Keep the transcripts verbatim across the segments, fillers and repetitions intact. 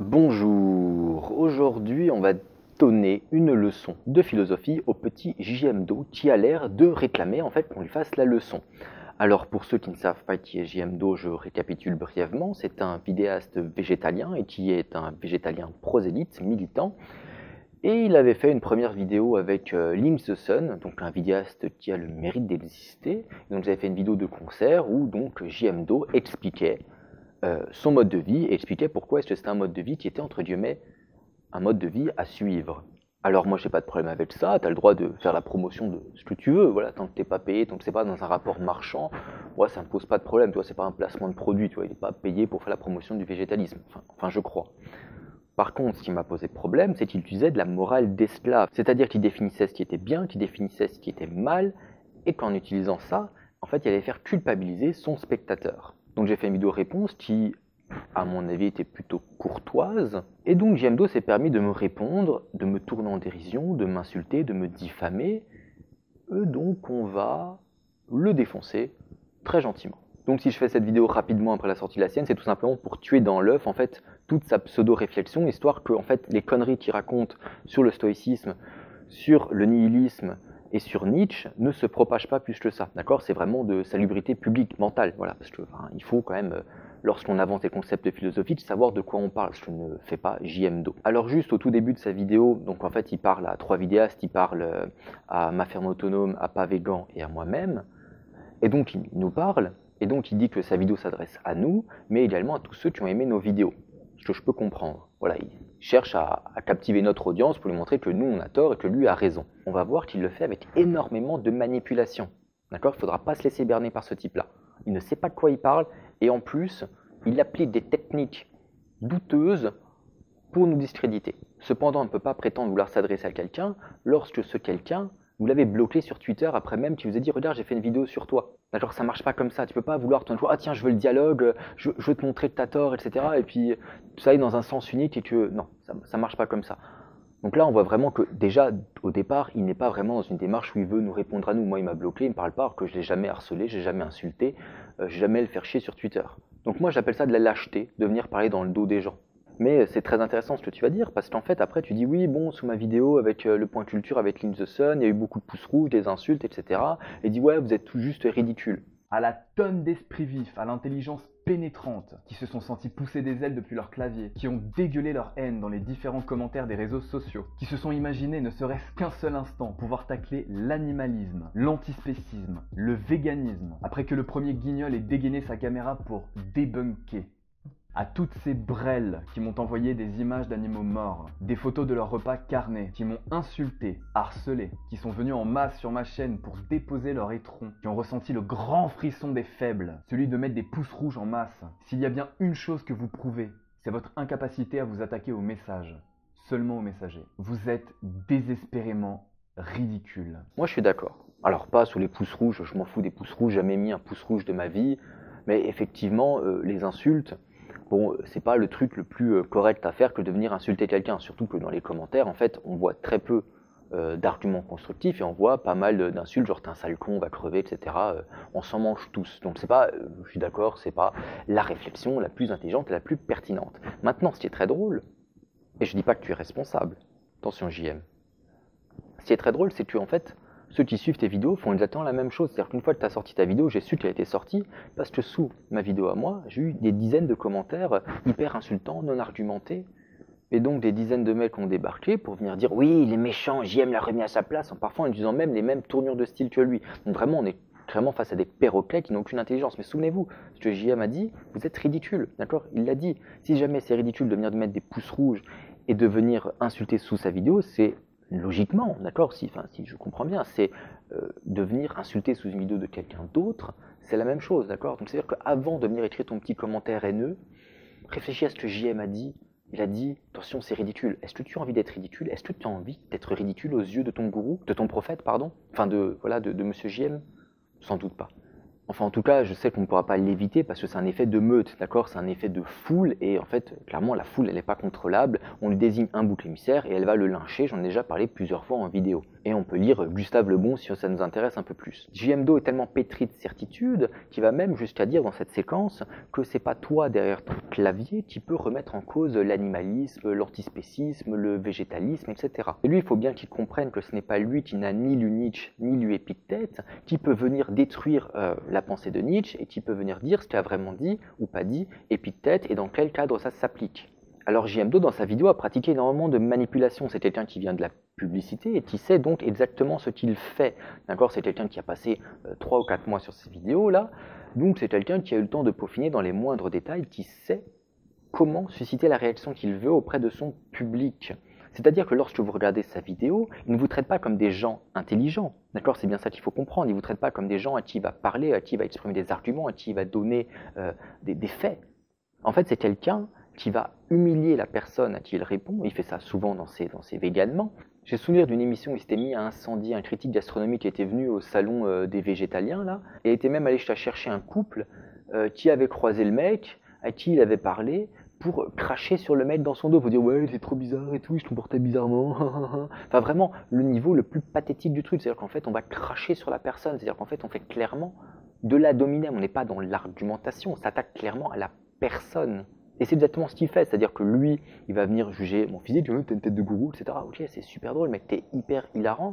Bonjour, aujourd'hui on va donner une leçon de philosophie au petit J M Do qui a l'air de réclamer en fait qu'on lui fasse la leçon. Alors pour ceux qui ne savent pas qui est J M Do, je récapitule brièvement, c'est un vidéaste végétalien et qui est un végétalien prosélyte, militant. Et il avait fait une première vidéo avec euh, Lim the Sun, donc un vidéaste qui a le mérite d'exister. Donc ils avaient fait une vidéo de concert où donc J M Do expliquait Euh, son mode de vie et expliquait pourquoi est-ce que c'était un mode de vie qui était entre guillemets un mode de vie à suivre. Alors moi j'ai pas de problème avec ça, tu as le droit de faire la promotion de ce que tu veux, voilà, tant que t'es pas payé, tant que c'est pas dans un rapport marchand, moi ça me pose pas de problème, tu vois, c'est pas un placement de produit, tu vois, il est pas payé pour faire la promotion du végétalisme, enfin, enfin je crois. Par contre, ce qui m'a posé problème, c'est qu'il utilisait de la morale d'esclave, c'est-à-dire qu'il définissait ce qui était bien, qu'il définissait ce qui était mal, et qu'en utilisant ça, en fait, il allait faire culpabiliser son spectateur. Donc j'ai fait une vidéo réponse qui, à mon avis, était plutôt courtoise. Et donc J M Do s'est permis de me répondre, de me tourner en dérision, de m'insulter, de me diffamer. Et donc on va le défoncer très gentiment. Donc si je fais cette vidéo rapidement après la sortie de la sienne, c'est tout simplement pour tuer dans l'œuf en fait toute sa pseudo-réflexion, histoire que en fait les conneries qu'il raconte sur le stoïcisme, sur le nihilisme et sur Nietzsche ne se propage pas plus que ça, d'accord? C'est vraiment de salubrité publique, mentale, voilà, parce que enfin, il faut quand même, lorsqu'on avance des concepts philosophiques, savoir de quoi on parle, ce que ne fait pas J M Do. Alors juste au tout début de sa vidéo, donc en fait il parle à trois vidéastes, il parle à Ma Ferme Autonome, à Pavégan et à moi-même, et donc il nous parle, et donc il dit que sa vidéo s'adresse à nous, mais également à tous ceux qui ont aimé nos vidéos, ce que je peux comprendre. Voilà, il cherche à, à captiver notre audience pour lui montrer que nous on a tort et que lui a raison. On va voir qu'il le fait avec énormément de manipulation. D'accord ? Il ne faudra pas se laisser berner par ce type-là. Il ne sait pas de quoi il parle et en plus, il applique des techniques douteuses pour nous discréditer. Cependant, on ne peut pas prétendre vouloir s'adresser à quelqu'un lorsque ce quelqu'un, vous l'avez bloqué sur Twitter après même qu'il vous ait dit « Regarde, j'ai fait une vidéo sur toi ». D'accord, ça marche pas comme ça. Tu peux pas vouloir ton jour, ah tiens, je veux le dialogue, je, je veux te montrer que t'as tort, et cetera. Et puis ça aille dans un sens unique et que non, ça, ça marche pas comme ça. Donc là, on voit vraiment que déjà, au départ, il n'est pas vraiment dans une démarche où il veut nous répondre à nous. Moi, il m'a bloqué, il me parle pas, alors que je l'ai jamais harcelé, j'ai jamais insulté, euh, j'ai jamais le faire chier sur Twitter. Donc moi, j'appelle ça de la lâcheté, de venir parler dans le dos des gens. Mais c'est très intéressant ce que tu vas dire, parce qu'en fait, après, tu dis oui, bon, sous ma vidéo avec euh, le point culture, avec Lim the Sun, il y a eu beaucoup de pouces rouges, des insultes, et cetera. Et dit ouais, vous êtes tout juste ridicule. À la tonne d'esprits vifs, à l'intelligence pénétrante, qui se sont sentis pousser des ailes depuis leur clavier, qui ont dégueulé leur haine dans les différents commentaires des réseaux sociaux, qui se sont imaginés ne serait-ce qu'un seul instant pouvoir tacler l'animalisme, l'antispécisme, le véganisme, après que le premier guignol ait dégainé sa caméra pour débunker. À toutes ces brêles qui m'ont envoyé des images d'animaux morts, des photos de leurs repas carnés, qui m'ont insulté, harcelé, qui sont venus en masse sur ma chaîne pour déposer leur étron, qui ont ressenti le grand frisson des faibles, celui de mettre des pouces rouges en masse. S'il y a bien une chose que vous prouvez, c'est votre incapacité à vous attaquer aux messages, seulement aux messagers. Vous êtes désespérément ridicule. Moi, je suis d'accord. Alors pas sous les pouces rouges, je m'en fous des pouces rouges, jamais mis un pouce rouge de ma vie, mais effectivement, euh, les insultes, bon, c'est pas le truc le plus correct à faire que de venir insulter quelqu'un, surtout que dans les commentaires, en fait, on voit très peu euh, d'arguments constructifs et on voit pas mal d'insultes, genre t'es un sale con, on va crever, et cetera. Euh, on s'en mange tous. Donc c'est pas, euh, je suis d'accord, c'est pas la réflexion la plus intelligente et la plus pertinente. Maintenant, ce qui est très drôle, et je dis pas que tu es responsable, attention J M, ce qui est très drôle, c'est que en fait, ceux qui suivent tes vidéos font exactement la même chose. C'est-à-dire qu'une fois que tu as sorti ta vidéo, j'ai su qu'elle a été sortie parce que sous ma vidéo à moi, j'ai eu des dizaines de commentaires hyper insultants, non argumentés. Et donc des dizaines de mecs ont débarqué pour venir dire « Oui, il est méchant, J M l'a remis à sa place », parfois en utilisant même les mêmes tournures de style que lui. Donc vraiment, on est clairement face à des perroquets qui n'ont aucune intelligence. Mais souvenez-vous, ce que J M a dit, vous êtes ridicule, d'accord? Il l'a dit. Si jamais c'est ridicule de venir de mettre des pouces rouges et de venir insulter sous sa vidéo, c'est logiquement, d'accord, si, enfin, si je comprends bien, c'est euh, de venir insulter sous une vidéo de quelqu'un d'autre, c'est la même chose, d'accord? Donc c'est-à-dire qu'avant de venir écrire ton petit commentaire haineux, réfléchis à ce que J M a dit. Il a dit, attention, c'est ridicule. Est-ce que tu as envie d'être ridicule? Est-ce que tu as envie d'être ridicule aux yeux de ton gourou, de ton prophète, pardon? Enfin, de, voilà, de, de Monsieur J M? Sans doute pas. Enfin, en tout cas, je sais qu'on ne pourra pas l'éviter parce que c'est un effet de meute, d'accord? C'est un effet de foule et en fait, clairement, la foule, elle n'est pas contrôlable. On lui désigne un bouc émissaire et elle va le lyncher. J'en ai déjà parlé plusieurs fois en vidéo. Et on peut lire Gustave Le Bon si ça nous intéresse un peu plus. J M D O est tellement pétri de certitude qu'il va même jusqu'à dire dans cette séquence que c'est pas toi derrière ton clavier qui peut remettre en cause l'animalisme, l'antispécisme, le végétalisme, et cetera. Et lui, il faut bien qu'il comprenne que ce n'est pas lui qui n'a ni lu Nietzsche ni lu Épictète qui peut venir détruire euh, la pensée de Nietzsche et qui peut venir dire ce qu'a vraiment dit ou pas dit Épictète et dans quel cadre ça s'applique. Alors J M D O dans sa vidéo a pratiqué énormément de manipulation, c'est quelqu'un qui vient de la publicité et qui sait donc exactement ce qu'il fait. D'accord, c'est quelqu'un qui a passé euh, trois ou quatre mois sur ces vidéos là, donc c'est quelqu'un qui a eu le temps de peaufiner dans les moindres détails, qui sait comment susciter la réaction qu'il veut auprès de son public. C'est-à-dire que lorsque vous regardez sa vidéo, il ne vous traite pas comme des gens intelligents. D'accord, c'est bien ça qu'il faut comprendre. Il ne vous traite pas comme des gens à qui il va parler, à qui il va exprimer des arguments, à qui il va donner euh, des, des faits. En fait, c'est quelqu'un qui va humilier la personne à qui il répond. Il fait ça souvent dans ses, dans ses véganements. J'ai souvenir d'une émission où il s'était mis à incendier un critique gastronomique qui était venu au salon euh, des végétaliens, là, et était même allé chercher un couple euh, qui avait croisé le mec, à qui il avait parlé, pour cracher sur le mec dans son dos, pour dire ouais c'est trop bizarre et tout, je te comportais bizarrement. Enfin vraiment le niveau le plus pathétique du truc, c'est-à-dire qu'en fait on va cracher sur la personne, c'est-à-dire qu'en fait on fait clairement de la dominer, on n'est pas dans l'argumentation, on s'attaque clairement à la personne. Et c'est exactement ce qu'il fait, c'est-à-dire que lui, il va venir juger mon physique, t'as une tête de gourou, et cetera. Ok, c'est super drôle, mec, t'es hyper hilarant.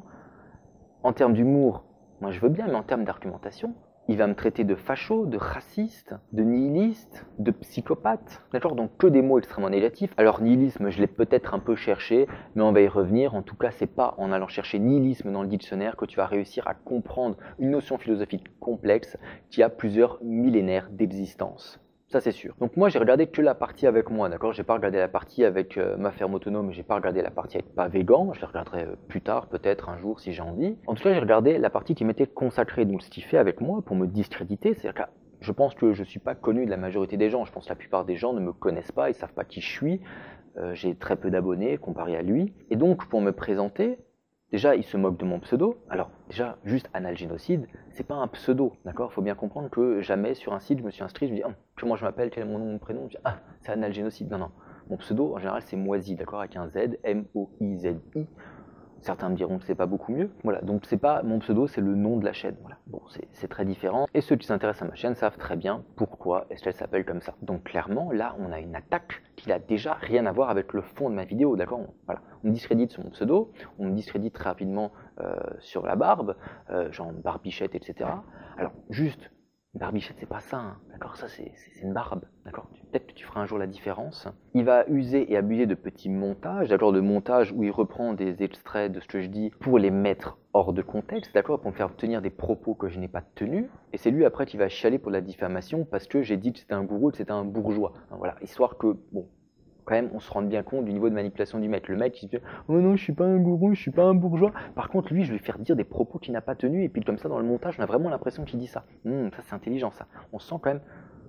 En termes d'humour, moi je veux bien, mais en termes d'argumentation, il va me traiter de facho, de raciste, de nihiliste, de psychopathe, d'accord? Donc que des mots extrêmement négatifs. Alors nihilisme, je l'ai peut-être un peu cherché, mais on va y revenir. En tout cas, c'est pas en allant chercher nihilisme dans le dictionnaire que tu vas réussir à comprendre une notion philosophique complexe qui a plusieurs millénaires d'existence. Ça c'est sûr. Donc moi j'ai regardé que la partie avec moi, d'accord? J'ai pas regardé la partie avec euh, ma ferme autonome, j'ai pas regardé la partie avec pas végan, je la regarderai euh, plus tard, peut-être un jour si j'ai envie. En tout cas j'ai regardé la partie qui m'était consacrée, donc ce qu'il fait avec moi pour me discréditer, c'est-à-dire que je pense que je suis pas connu de la majorité des gens, je pense que la plupart des gens ne me connaissent pas, ils savent pas qui je suis, euh, j'ai très peu d'abonnés comparé à lui, et donc pour me présenter, déjà, il se moque de mon pseudo. Alors, déjà, juste Analgénocide, c'est pas un pseudo, d'accord? Faut bien comprendre que jamais sur un site, je me suis inscrit, je me dis, oh, comment je m'appelle, quel est mon nom, mon prénom? Je dis, ah, c'est Analgénocide. Non, non. Mon pseudo, en général, c'est Moisy, d'accord? Avec un Z, M O I Z I. Certains me diront que c'est pas beaucoup mieux. Voilà, donc c'est pas mon pseudo, c'est le nom de la chaîne. Voilà, bon, c'est très différent. Et ceux qui s'intéressent à ma chaîne savent très bien pourquoi est-ce qu'elle s'appelle comme ça. Donc clairement, là, on a une attaque qui n'a déjà rien à voir avec le fond de ma vidéo, d'accord? Voilà, on me discrédite sur mon pseudo, on me discrédite très rapidement euh, sur la barbe, euh, genre barbichette, et cetera. Alors, juste, une barbichette, c'est pas ça, hein, d'accord? Ça, c'est une barbe, d'accord? Peut-être que tu feras un jour la différence. Il va user et abuser de petits montages, d'accord? De montages où il reprend des extraits de ce que je dis pour les mettre hors de contexte, d'accord? Pour me faire tenir des propos que je n'ai pas tenus. Et c'est lui après qui va chialer pour la diffamation parce que j'ai dit que c'était un gourou, que c'était un bourgeois. Voilà, histoire que, bon, quand même, on se rende bien compte du niveau de manipulation du mec. Le mec, il se dit « Oh non, je suis pas un gourou, je suis pas un bourgeois. » Par contre, lui, je vais lui faire dire des propos qu'il n'a pas tenus. Et puis comme ça, dans le montage, on a vraiment l'impression qu'il dit ça. Mmh, ça, c'est intelligent, ça. On sent quand même...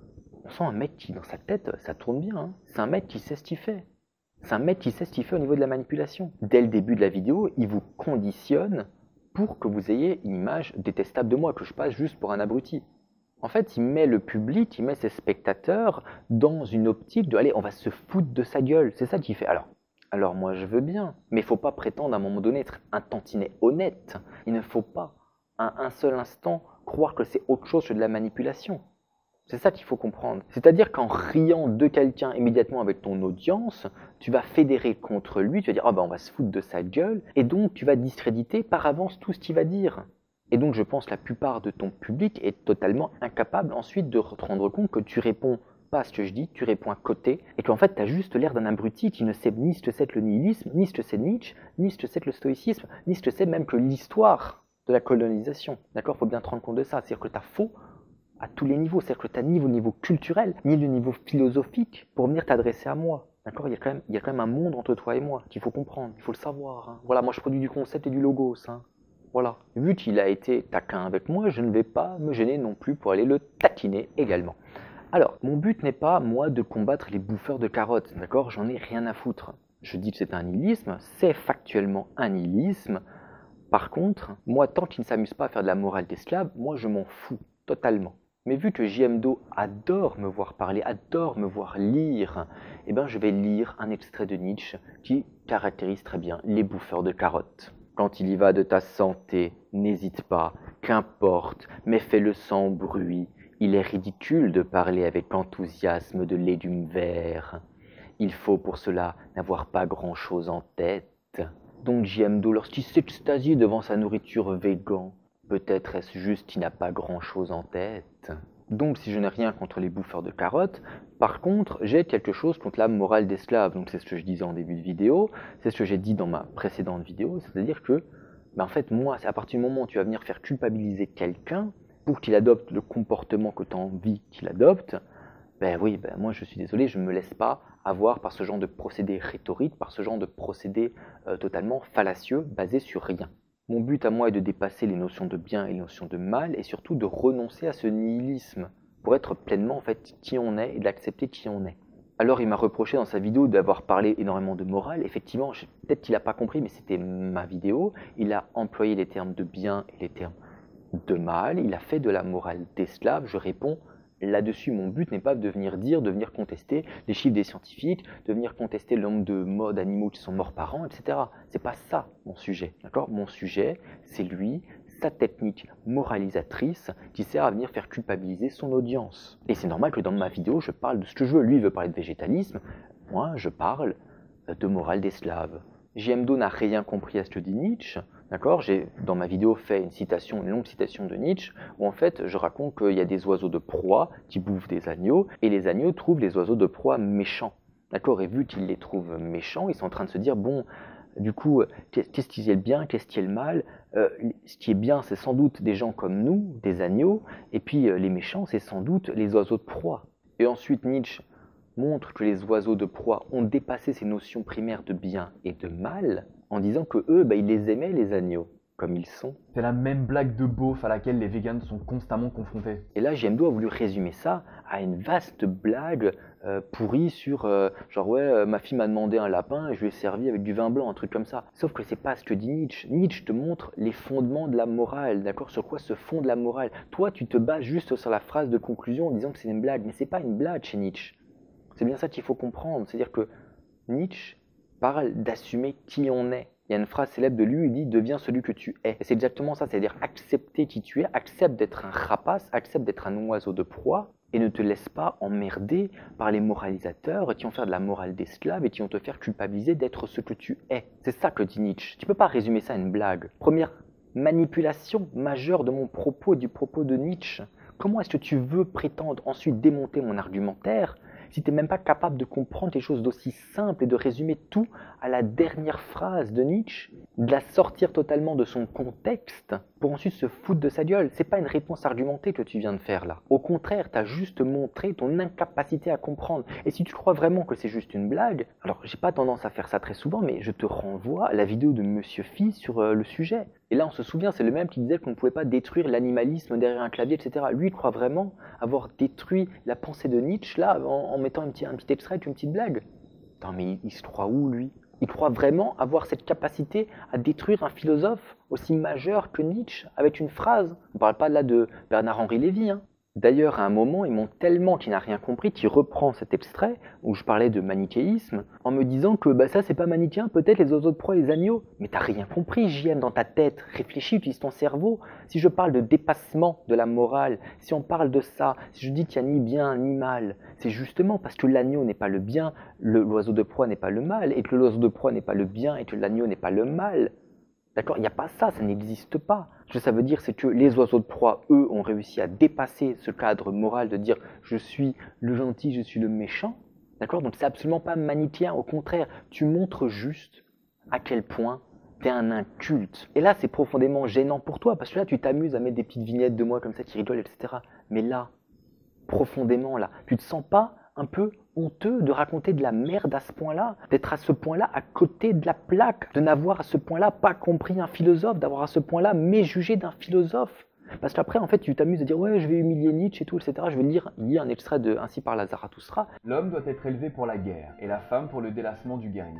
On sent un mec qui, dans sa tête, ça tourne bien. Hein. C'est un mec qui sait ce qu'il fait. C'est un mec qui sait ce qu'il fait au niveau de la manipulation. Dès le début de la vidéo, il vous conditionne pour que vous ayez une image détestable de moi, que je passe juste pour un abruti. En fait, il met le public, il met ses spectateurs dans une optique de « allez, on va se foutre de sa gueule ». C'est ça qu'il fait. Alors, alors moi, je veux bien, mais il ne faut pas prétendre à un moment donné être un tantinet honnête. Il ne faut pas, à un seul instant, croire que c'est autre chose que de la manipulation. C'est ça qu'il faut comprendre. C'est-à-dire qu'en riant de quelqu'un immédiatement avec ton audience, tu vas fédérer contre lui, tu vas dire « ah ben on va se foutre de sa gueule » et donc tu vas discréditer par avance tout ce qu'il va dire. Et donc je pense que la plupart de ton public est totalement incapable ensuite de te rendre compte que tu réponds pas à ce que je dis, tu réponds à côté, et qu'en fait tu as juste l'air d'un abruti qui ne sait ni ce que c'est que le nihilisme, ni ce que c'est Nietzsche, ni ce que c'est que le stoïcisme, ni ce que c'est même que l'histoire de la colonisation. D'accord? Il faut bien te rendre compte de ça, c'est-à-dire que tu as faux à tous les niveaux, c'est-à-dire que tu as ni au niveau culturel, ni le niveau philosophique pour venir t'adresser à moi. D'accord? Il y a quand même, il y a quand même un monde entre toi et moi qu'il faut comprendre, il faut le savoir. Hein. Voilà, moi je produis du concept et du logos. Hein. Voilà. Vu qu'il a été taquin avec moi, je ne vais pas me gêner non plus pour aller le taquiner également. Alors, mon but n'est pas, moi, de combattre les bouffeurs de carottes, d'accord? J'en ai rien à foutre. Je dis que c'est un nihilisme, c'est factuellement un nihilisme. Par contre, moi, tant qu'il ne s'amuse pas à faire de la morale d'esclave, moi, je m'en fous. totalement. Mais vu que J M Do adore me voir parler, adore me voir lire, eh ben je vais lire un extrait de Nietzsche qui caractérise très bien les bouffeurs de carottes. Quand il y va de ta santé, n'hésite pas, qu'importe, mais fais-le sans bruit. Il est ridicule de parler avec enthousiasme de légumes verts. Il faut pour cela n'avoir pas grand-chose en tête. Donc J M Do, lorsqu'il s'extasie devant sa nourriture végan, peut-être est-ce juste qu'il n'a pas grand-chose en tête. Donc si je n'ai rien contre les bouffeurs de carottes, par contre j'ai quelque chose contre la morale d'esclave. Donc c'est ce que je disais en début de vidéo, c'est ce que j'ai dit dans ma précédente vidéo, c'est-à-dire que, ben en fait moi, c'est à partir du moment où tu vas venir faire culpabiliser quelqu'un pour qu'il adopte le comportement que tu as envie qu'il adopte, ben oui, ben moi je suis désolé, je ne me laisse pas avoir par ce genre de procédé rhétorique, par ce genre de procédé euh, totalement fallacieux, basé sur rien. Mon but à moi est de dépasser les notions de bien et les notions de mal, et surtout de renoncer à ce nihilisme, pour être pleinement en fait qui on est et d'accepter qui on est. Alors il m'a reproché dans sa vidéo d'avoir parlé énormément de morale. Effectivement, peut-être qu'il n'a pas compris, mais c'était ma vidéo. Il a employé les termes de bien et les termes de mal. Il a fait de la morale d'esclave. Je réponds là-dessus. Mon but n'est pas de venir dire, de venir contester les chiffres des scientifiques, de venir contester le nombre de morts d'animaux qui sont morts par an, et cetera. C'est pas ça mon sujet, d'accord? Mon sujet, c'est lui, sa technique moralisatrice qui sert à venir faire culpabiliser son audience. Et c'est normal que dans ma vidéo, je parle de ce que je veux. Lui, il veut parler de végétalisme. Moi, je parle de morale d'esclave. J M Do n'a rien compris à ce que dit Nietzsche. D'accord, j'ai dans ma vidéo fait une citation, une longue citation de Nietzsche, où en fait je raconte qu'il y a des oiseaux de proie qui bouffent des agneaux, et les agneaux trouvent les oiseaux de proie méchants. D'accord, et vu qu'ils les trouvent méchants, ils sont en train de se dire, bon, du coup, qu'est-ce qui est le bien, qu'est-ce qui est le mal? euh, Ce qui est bien, c'est sans doute des gens comme nous, des agneaux, et puis euh, les méchants, c'est sans doute les oiseaux de proie. Et ensuite Nietzsche montre que les oiseaux de proie ont dépassé ces notions primaires de bien et de mal, en disant que eux, bah, ils les aimaient, les agneaux, comme ils sont. C'est la même blague de beauf à laquelle les véganes sont constamment confrontés. Et là, J M Do a voulu résumer ça à une vaste blague euh, pourrie sur euh, genre ouais, euh, ma fille m'a demandé un lapin et je lui ai servi avec du vin blanc, un truc comme ça. Sauf que c'est pas ce que dit Nietzsche. Nietzsche te montre les fondements de la morale, d'accord? Sur quoi se fonde la morale. Toi, tu te bases juste sur la phrase de conclusion en disant que c'est une blague, mais c'est pas une blague chez Nietzsche. C'est bien ça qu'il faut comprendre, c'est-à-dire que Nietzsche parle d'assumer qui on est. Il y a une phrase célèbre de lui, il dit « deviens celui que tu es ». Et c'est exactement ça, c'est-à-dire accepter qui tu es, accepte d'être un rapace, accepte d'être un oiseau de proie, et ne te laisse pas emmerder par les moralisateurs qui vont faire de la morale d'esclave et qui vont te faire culpabiliser d'être ce que tu es. C'est ça que dit Nietzsche. Tu ne peux pas résumer ça à une blague. Première manipulation majeure de mon propos et du propos de Nietzsche. Comment est-ce que tu veux prétendre ensuite démonter mon argumentaire si tu n'es même pas capable de comprendre quelque chose d'aussi simple et de résumer tout à la dernière phrase de Nietzsche, de la sortir totalement de son contexte pour ensuite se foutre de sa gueule? C'est pas une réponse argumentée que tu viens de faire là. Au contraire, tu as juste montré ton incapacité à comprendre. Et si tu crois vraiment que c'est juste une blague, alors j'ai pas tendance à faire ça très souvent, mais je te renvoie à la vidéo de Monsieur Phi sur euh, le sujet. Et là, on se souvient, c'est le même qui disait qu'on ne pouvait pas détruire l'animalisme derrière un clavier, et cetera. Lui, il croit vraiment avoir détruit la pensée de Nietzsche, là, en, en mettant un petit, un petit extrait, une petite blague. Attends, mais il, il se croit où, lui? Il croit vraiment avoir cette capacité à détruire un philosophe aussi majeur que Nietzsche, avec une phrase. On ne parle pas là de Bernard-Henri Lévy, hein. D'ailleurs, à un moment, il montre tellement qu'il n'a rien compris qu'il reprend cet extrait où je parlais de manichéisme en me disant que bah, ça, c'est pas manichéen, peut-être les oiseaux de proie et les agneaux. Mais t'as rien compris, J M, dans ta tête. Réfléchis, utilise ton cerveau. Si je parle de dépassement de la morale, si on parle de ça, si je dis qu'il n'y a ni bien ni mal, c'est justement parce que l'agneau n'est pas le bien, l'oiseau de proie n'est pas le mal, et que l'oiseau de proie n'est pas le bien, et que l'agneau n'est pas le mal. D'accord? Il n'y a pas ça, ça n'existe pas. Ce que ça veut dire, c'est que les oiseaux de proie, eux, ont réussi à dépasser ce cadre moral de dire « je suis le gentil, je suis le méchant ». D'accord? Donc c'est absolument pas manichéen, au contraire, tu montres juste à quel point tu es un inculte. Et là, c'est profondément gênant pour toi, parce que là, tu t'amuses à mettre des petites vignettes de moi comme ça qui rigolent, et cetera. Mais là, profondément, là, tu te sens pas un peu honteux de raconter de la merde à ce point-là, d'être à ce point-là à côté de la plaque, de n'avoir à ce point-là pas compris un philosophe, d'avoir à ce point-là méjugé d'un philosophe. Parce qu'après, en fait, tu t'amuses à dire « ouais, je vais humilier Nietzsche et tout, et cetera » Je vais lire, lire un extrait de Ainsi parle Zarathustra. L'homme doit être élevé pour la guerre, et la femme pour le délassement du guerrier.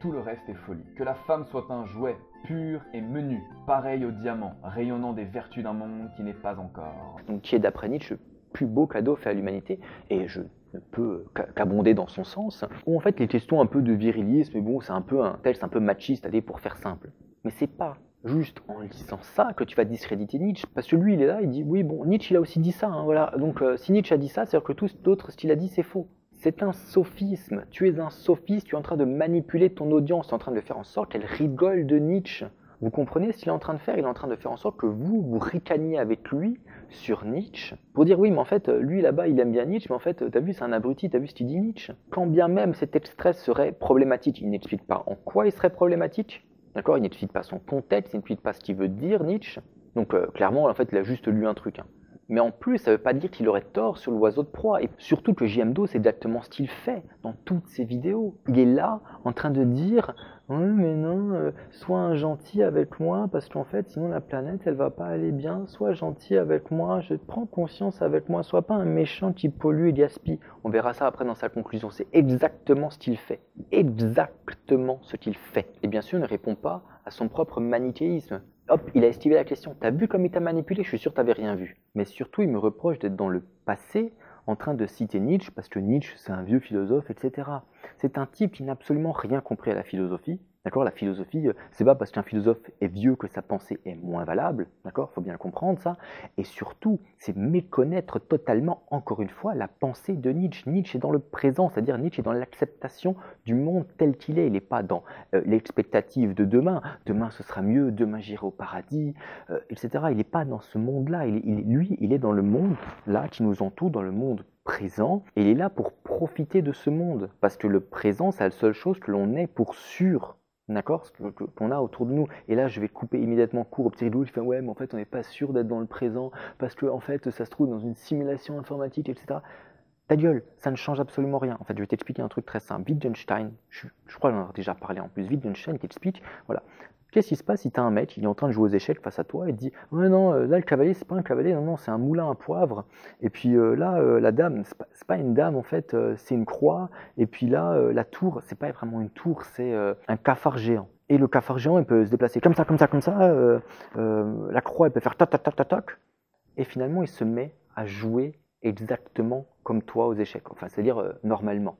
tout le reste est folie. Que la femme soit un jouet, pur et menu, pareil au diamant, rayonnant des vertus d'un monde qui n'est pas encore. Donc qui est d'après Nietzsche le plus beau cadeau fait à l'humanité, et je ne peux qu'abonder dans son sens, où en fait les questions un peu de virilisme, et bon c'est un peu un texte un peu machiste, allez pour faire simple. Mais c'est pas juste en lisant ça que tu vas discréditer Nietzsche, parce que lui il est là, il dit oui bon Nietzsche il a aussi dit ça, hein, voilà, donc euh, si Nietzsche a dit ça, c'est-à-dire que tout d'autres ce qu'il a dit c'est faux. C'est un sophisme, tu es un sophiste, tu es en train de manipuler ton audience, tu es en train de faire en sorte qu'elle rigole de Nietzsche. Vous comprenez ce qu'il est en train de faire? Il est en train de faire en sorte que vous, vous ricaniez avec lui sur Nietzsche pour dire oui mais en fait lui là-bas il aime bien Nietzsche, mais en fait t'as vu c'est un abruti, t'as vu ce qu'il dit Nietzsche. Quand bien même cet extrait serait problématique, il n'explique pas en quoi il serait problématique, d'accord, il n'explique pas son contexte, il n'explique pas ce qu'il veut dire Nietzsche, donc euh, clairement en fait il a juste lu un truc. Hein. Mais en plus, ça ne veut pas dire qu'il aurait tort sur l'oiseau de proie. Et surtout que J M Do, c'est exactement ce qu'il fait dans toutes ses vidéos. Il est là, en train de dire « Oui, mais non, euh, sois un gentil avec moi, parce qu'en fait, sinon la planète, elle va pas aller bien. Sois gentil avec moi, je prends conscience avec moi. Sois pas un méchant qui pollue et gaspille. » On verra ça après dans sa conclusion. C'est exactement ce qu'il fait. Exactement ce qu'il fait. Et bien sûr, il ne répond pas à son propre manichéisme. Hop, il a esquivé la question. T'as vu comme il t'a manipulé? Je suis sûr que t'avais rien vu. Mais surtout, il me reproche d'être dans le passé en train de citer Nietzsche, parce que Nietzsche, c'est un vieux philosophe, et cetera. C'est un type qui n'a absolument rien compris à la philosophie. D'accord, la philosophie, c'est pas parce qu'un philosophe est vieux que sa pensée est moins valable, d'accord, faut bien le comprendre ça. Et surtout, c'est méconnaître totalement, encore une fois, la pensée de Nietzsche. Nietzsche est dans le présent, c'est-à-dire Nietzsche est dans l'acceptation du monde tel qu'il est. Il n'est pas dans euh, l'expectative de demain. Demain ce sera mieux, demain j'irai au paradis, euh, et cetera. Il n'est pas dans ce monde-là. Il, il, lui, il est dans le monde là qui nous entoure, dans le monde présent, et il est là pour profiter de ce monde, parce que le présent, c'est la seule chose que l'on est pour sûr. D'accord, ce qu'on a autour de nous. Et là, je vais couper immédiatement court au petit rideau. Je fais ouais, mais en fait, on n'est pas sûr d'être dans le présent parce que en fait, ça se trouve dans une simulation informatique, et cetera. Ta gueule, ça ne change absolument rien. En fait, je vais t'expliquer un truc très simple. Wittgenstein, je, je crois qu'on en a déjà parlé en plus. Wittgenstein qui explique, voilà. Qu'est-ce qui se passe si tu as un mec, il est en train de jouer aux échecs face à toi et te dit « Ouais, non, là, le cavalier, c'est pas un cavalier, non, non, c'est un moulin à poivre. Et puis euh, là, euh, la dame, c'est pas, pas une dame, en fait, euh, c'est une croix. Et puis là, euh, la tour, c'est pas vraiment une tour, c'est euh, un cafard géant. Et le cafard géant, il peut se déplacer comme ça, comme ça, comme ça. Euh, euh, la croix, elle peut faire toc, toc, toc, toc, toc. » Et finalement, il se met à jouer exactement comme toi aux échecs. Enfin, c'est-à-dire euh, normalement.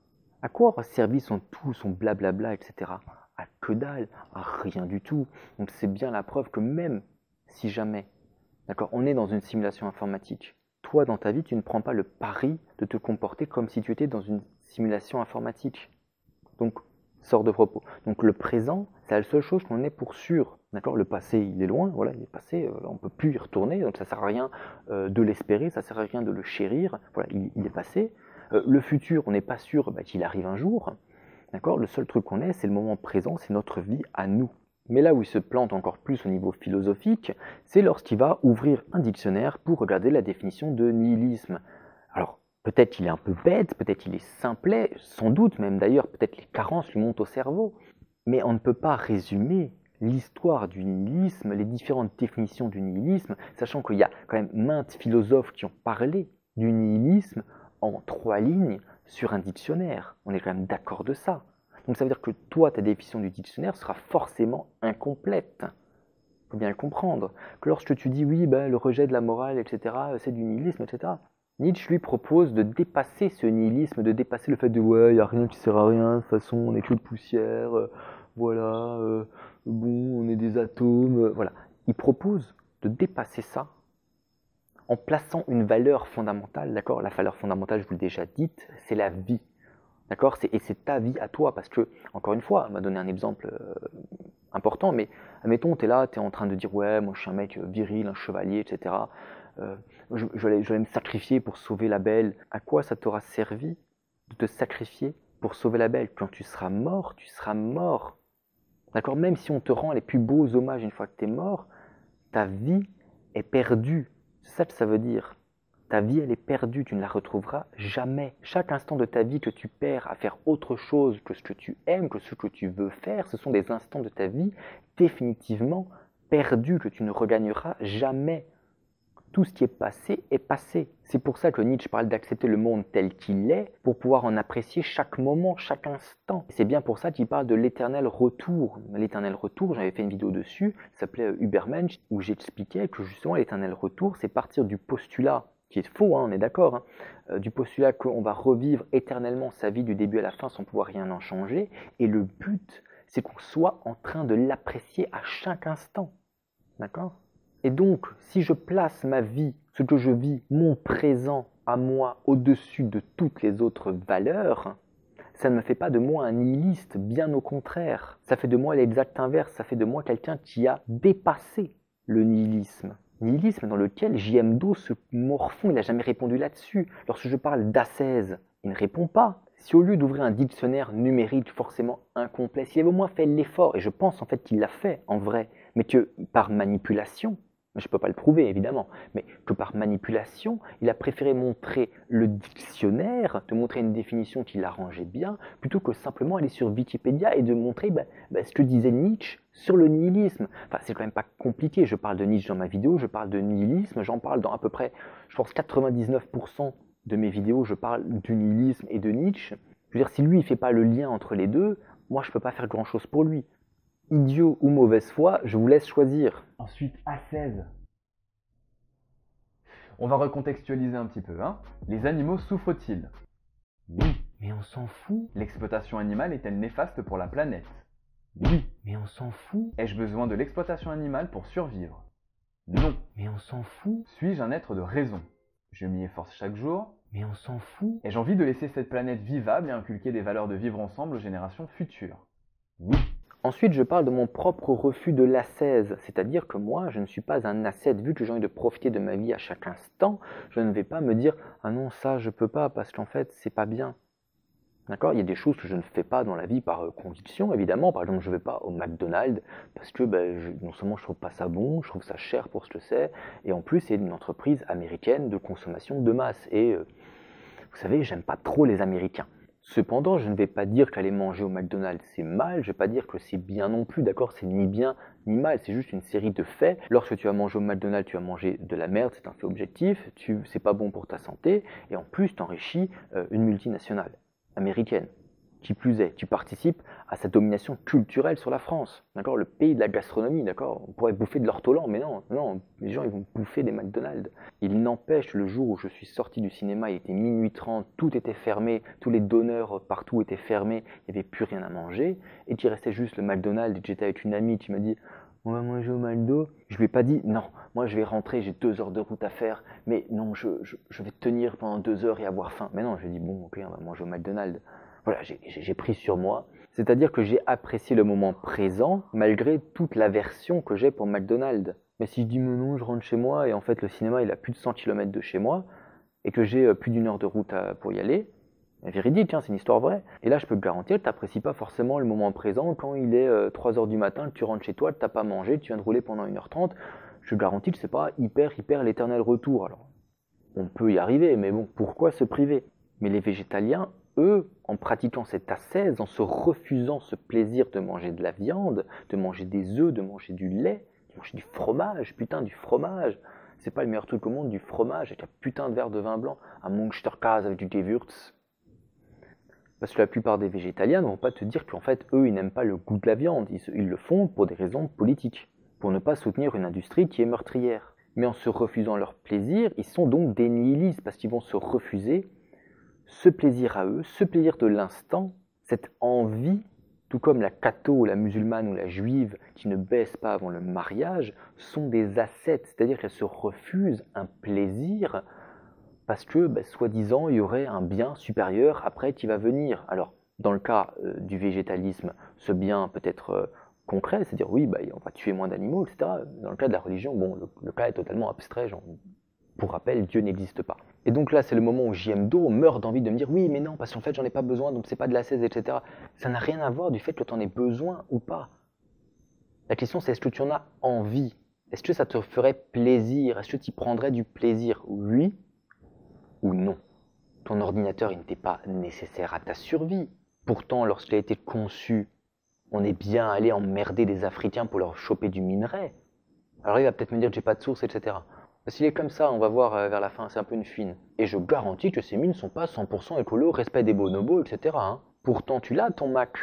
À quoi aura servi son tout, son blablabla, et cetera. À que dalle, à rien du tout. Donc c'est bien la preuve que même si jamais, d'accord, on est dans une simulation informatique, toi dans ta vie, tu ne prends pas le pari de te comporter comme si tu étais dans une simulation informatique. Donc sors de propos. Donc le présent, c'est la seule chose qu'on est pour sûr. D'accord, le passé, il est loin, voilà, il est passé, euh, on ne peut plus y retourner, donc ça ne sert à rien euh, de l'espérer, ça ne sert à rien de le chérir, voilà, il, il est passé. Euh, le futur, on n'est pas sûr bah, qu'il arrive un jour. D'accord, le seul truc qu'on ait, c'est le moment présent, c'est notre vie à nous. Mais là où il se plante encore plus au niveau philosophique, c'est lorsqu'il va ouvrir un dictionnaire pour regarder la définition de nihilisme. Alors, peut-être qu'il est un peu bête, peut-être qu'il est simplet, sans doute même d'ailleurs, peut-être les carences lui montent au cerveau. Mais on ne peut pas résumer l'histoire du nihilisme, les différentes définitions du nihilisme, sachant qu'il y a quand même maintes philosophes qui ont parlé du nihilisme en trois lignes sur un dictionnaire. On est quand même d'accord de ça. Donc ça veut dire que toi, ta définition du dictionnaire sera forcément incomplète. Il faut bien le comprendre. Que lorsque tu dis oui, ben, le rejet de la morale, et cetera, c'est du nihilisme, et cetera. Nietzsche lui propose de dépasser ce nihilisme, de dépasser le fait de ouais, il n'y a rien qui sert à rien, de toute façon on est que de poussière, euh, voilà, euh, bon, on est des atomes, euh, voilà. Il propose de dépasser ça en plaçant une valeur fondamentale, d'accord? La valeur fondamentale, je vous l'ai déjà dite, c'est la vie, d'accord? Et c'est ta vie à toi, parce que, encore une fois, elle m'a donné un exemple euh, important, mais admettons, tu es là, tu es en train de dire, ouais, moi je suis un mec viril, un chevalier, et cetera. Euh, je, je, vais, je vais me sacrifier pour sauver la belle. À quoi ça t'aura servi de te sacrifier pour sauver la belle? Quand tu seras mort, tu seras mort. D'accord? Même si on te rend les plus beaux hommages une fois que tu es mort, ta vie est perdue. C'est ça que ça veut dire. Ta vie, elle est perdue, tu ne la retrouveras jamais. Chaque instant de ta vie que tu perds à faire autre chose que ce que tu aimes, que ce que tu veux faire, ce sont des instants de ta vie définitivement perdus que tu ne regagneras jamais. Tout ce qui est passé est passé. C'est pour ça que Nietzsche parle d'accepter le monde tel qu'il est, pour pouvoir en apprécier chaque moment, chaque instant. C'est bien pour ça qu'il parle de l'éternel retour. L'éternel retour, j'avais fait une vidéo dessus, ça s'appelait Übermensch, où j'expliquais que justement l'éternel retour, c'est partir du postulat, qui est faux, hein, on est d'accord, hein, euh, du postulat qu'on va revivre éternellement sa vie du début à la fin sans pouvoir rien en changer. Et le but, c'est qu'on soit en train de l'apprécier à chaque instant. D'accord ? Et donc, si je place ma vie, ce que je vis, mon présent à moi, au-dessus de toutes les autres valeurs, ça ne me fait pas de moi un nihiliste, bien au contraire. Ça fait de moi l'exact inverse, ça fait de moi quelqu'un qui a dépassé le nihilisme. Nihilisme dans lequel J M Do se morfond, il n'a jamais répondu là-dessus. Lorsque je parle d'ascèse, il ne répond pas. Si au lieu d'ouvrir un dictionnaire numérique forcément incomplet, s'il avait au moins fait l'effort, et je pense en fait qu'il l'a fait en vrai, mais que par manipulation, je ne peux pas le prouver évidemment, mais que par manipulation, il a préféré montrer le dictionnaire, de montrer une définition qui l'arrangeait bien, plutôt que simplement aller sur Wikipédia et de montrer bah, bah, ce que disait Nietzsche sur le nihilisme. Enfin, c'est quand même pas compliqué, je parle de Nietzsche dans ma vidéo, je parle de nihilisme, j'en parle dans à peu près, je pense quatre-vingt-dix-neuf pour cent de mes vidéos, je parle du nihilisme et de Nietzsche. Je veux dire, si lui, il ne fait pas le lien entre les deux, moi, je ne peux pas faire grand-chose pour lui. Idiot ou mauvaise foi, je vous laisse choisir. Ensuite, ascèse. On va recontextualiser un petit peu. Hein. Les animaux souffrent-ils? Oui. Mais on s'en fout. L'exploitation animale est-elle néfaste pour la planète? Oui. Mais on s'en fout. Ai-je besoin de l'exploitation animale pour survivre? Non. Mais on s'en fout. Suis-je un être de raison? Je m'y efforce chaque jour. Mais on s'en fout. Ai-je envie de laisser cette planète vivable et inculquer des valeurs de vivre ensemble aux générations futures? Oui. Ensuite, je parle de mon propre refus de l'ascèse, c'est-à-dire que moi, je ne suis pas un ascète, vu que j'ai envie de profiter de ma vie à chaque instant, je ne vais pas me dire « Ah non, ça, je peux pas, parce qu'en fait, c'est pas bien. » D'accord ? Il y a des choses que je ne fais pas dans la vie par conviction, évidemment. Par exemple, je ne vais pas au McDonald's parce que ben, je, non seulement je trouve pas ça bon, je trouve ça cher pour ce que c'est, et en plus, c'est une entreprise américaine de consommation de masse. Et euh, vous savez, j'aime pas trop les Américains. Cependant, je ne vais pas dire qu'aller manger au McDonald's c'est mal, je ne vais pas dire que c'est bien non plus, d'accord? C'est ni bien ni mal, c'est juste une série de faits. Lorsque tu vas manger au McDonald's, tu vas manger de la merde, c'est un fait objectif, tu, c'est pas bon pour ta santé, et en plus, tu enrichis euh, une multinationale américaine. Qui plus est, tu participes à sa domination culturelle sur la France, d'accord? Le pays de la gastronomie, d'accord? On pourrait bouffer de l'ortolan, mais non, non, les gens ils vont bouffer des McDonald's. Il n'empêche, le jour où je suis sorti du cinéma, il était minuit trente, tout était fermé, tous les donneurs partout étaient fermés, il n'y avait plus rien à manger, et qu'il restait juste le McDonald's, et que j'étais avec une amie qui m'a dit « On va manger au McDo ?» Je lui ai pas dit « Non, moi je vais rentrer, j'ai deux heures de route à faire, mais non, je, je, je vais tenir pendant deux heures et avoir faim. » Mais non, je lui ai dit « Bon, ok, on va manger au McDonald's. » Voilà, j'ai pris sur moi. C'est-à-dire que j'ai apprécié le moment présent malgré toute l'aversion que j'ai pour McDonald's. Mais si je dis mais non, je rentre chez moi et en fait le cinéma il a plus de cent kilomètres de chez moi et que j'ai plus d'une heure de route à, pour y aller, c'est véridique, hein, c'est une histoire vraie. Et là je peux te garantir que tu n'apprécies pas forcément le moment présent quand il est euh, trois heures du matin, que tu rentres chez toi, que tu n'as pas mangé, tu viens de rouler pendant une heure trente. Je te garantis que c'est pas hyper hyper l'éternel retour. Alors on peut y arriver, mais bon, pourquoi se priver? Mais les végétaliens, eux, en pratiquant cette ascèse, en se refusant ce plaisir de manger de la viande, de manger des œufs, de manger du lait, de manger du fromage, putain du fromage, c'est pas le meilleur truc au monde, du fromage avec un putain de verre de vin blanc, un Munsterkäse avec du Gewürz. Parce que la plupart des végétaliens ne vont pas te dire qu'en fait, eux, ils n'aiment pas le goût de la viande, ils, ils le font pour des raisons politiques, pour ne pas soutenir une industrie qui est meurtrière. Mais en se refusant leur plaisir, ils sont donc des nihilistes, parce qu'ils vont se refuser ce plaisir à eux, ce plaisir de l'instant, cette envie, tout comme la catho ou la musulmane ou la juive qui ne baissent pas avant le mariage, sont des ascètes, c'est-à-dire qu'elles se refusent un plaisir parce que, bah, soi-disant, il y aurait un bien supérieur après qui va venir. Alors, dans le cas euh, du végétalisme, ce bien peut être euh, concret, c'est-à-dire oui, bah, on va tuer moins d'animaux, et cetera. Dans le cas de la religion, bon, le, le cas est totalement abstrait, genre, pour rappel, Dieu n'existe pas. Et donc là, c'est le moment où J M Do meurt d'envie de me dire « Oui, mais non, parce qu'en fait, j'en ai pas besoin, donc c'est pas de l'ascèse, et cetera » Ça n'a rien à voir du fait que tu en aies besoin ou pas. La question, c'est est-ce que tu en as envie? Est-ce que ça te ferait plaisir? Est-ce que tu y prendrais du plaisir? Oui ou non? Ton ordinateur, il n'était pas nécessaire à ta survie. Pourtant, lorsqu'il a été conçu, on est bien allé emmerder des Africains pour leur choper du minerai. Alors il va peut-être me dire que j'ai pas de source, et cetera. S'il est comme ça, on va voir euh, vers la fin, c'est un peu une fine. Et je garantis que ces mines ne sont pas cent pour cent écolo, respect des bonobos, et cetera. Hein. Pourtant, tu l'as ton Mac.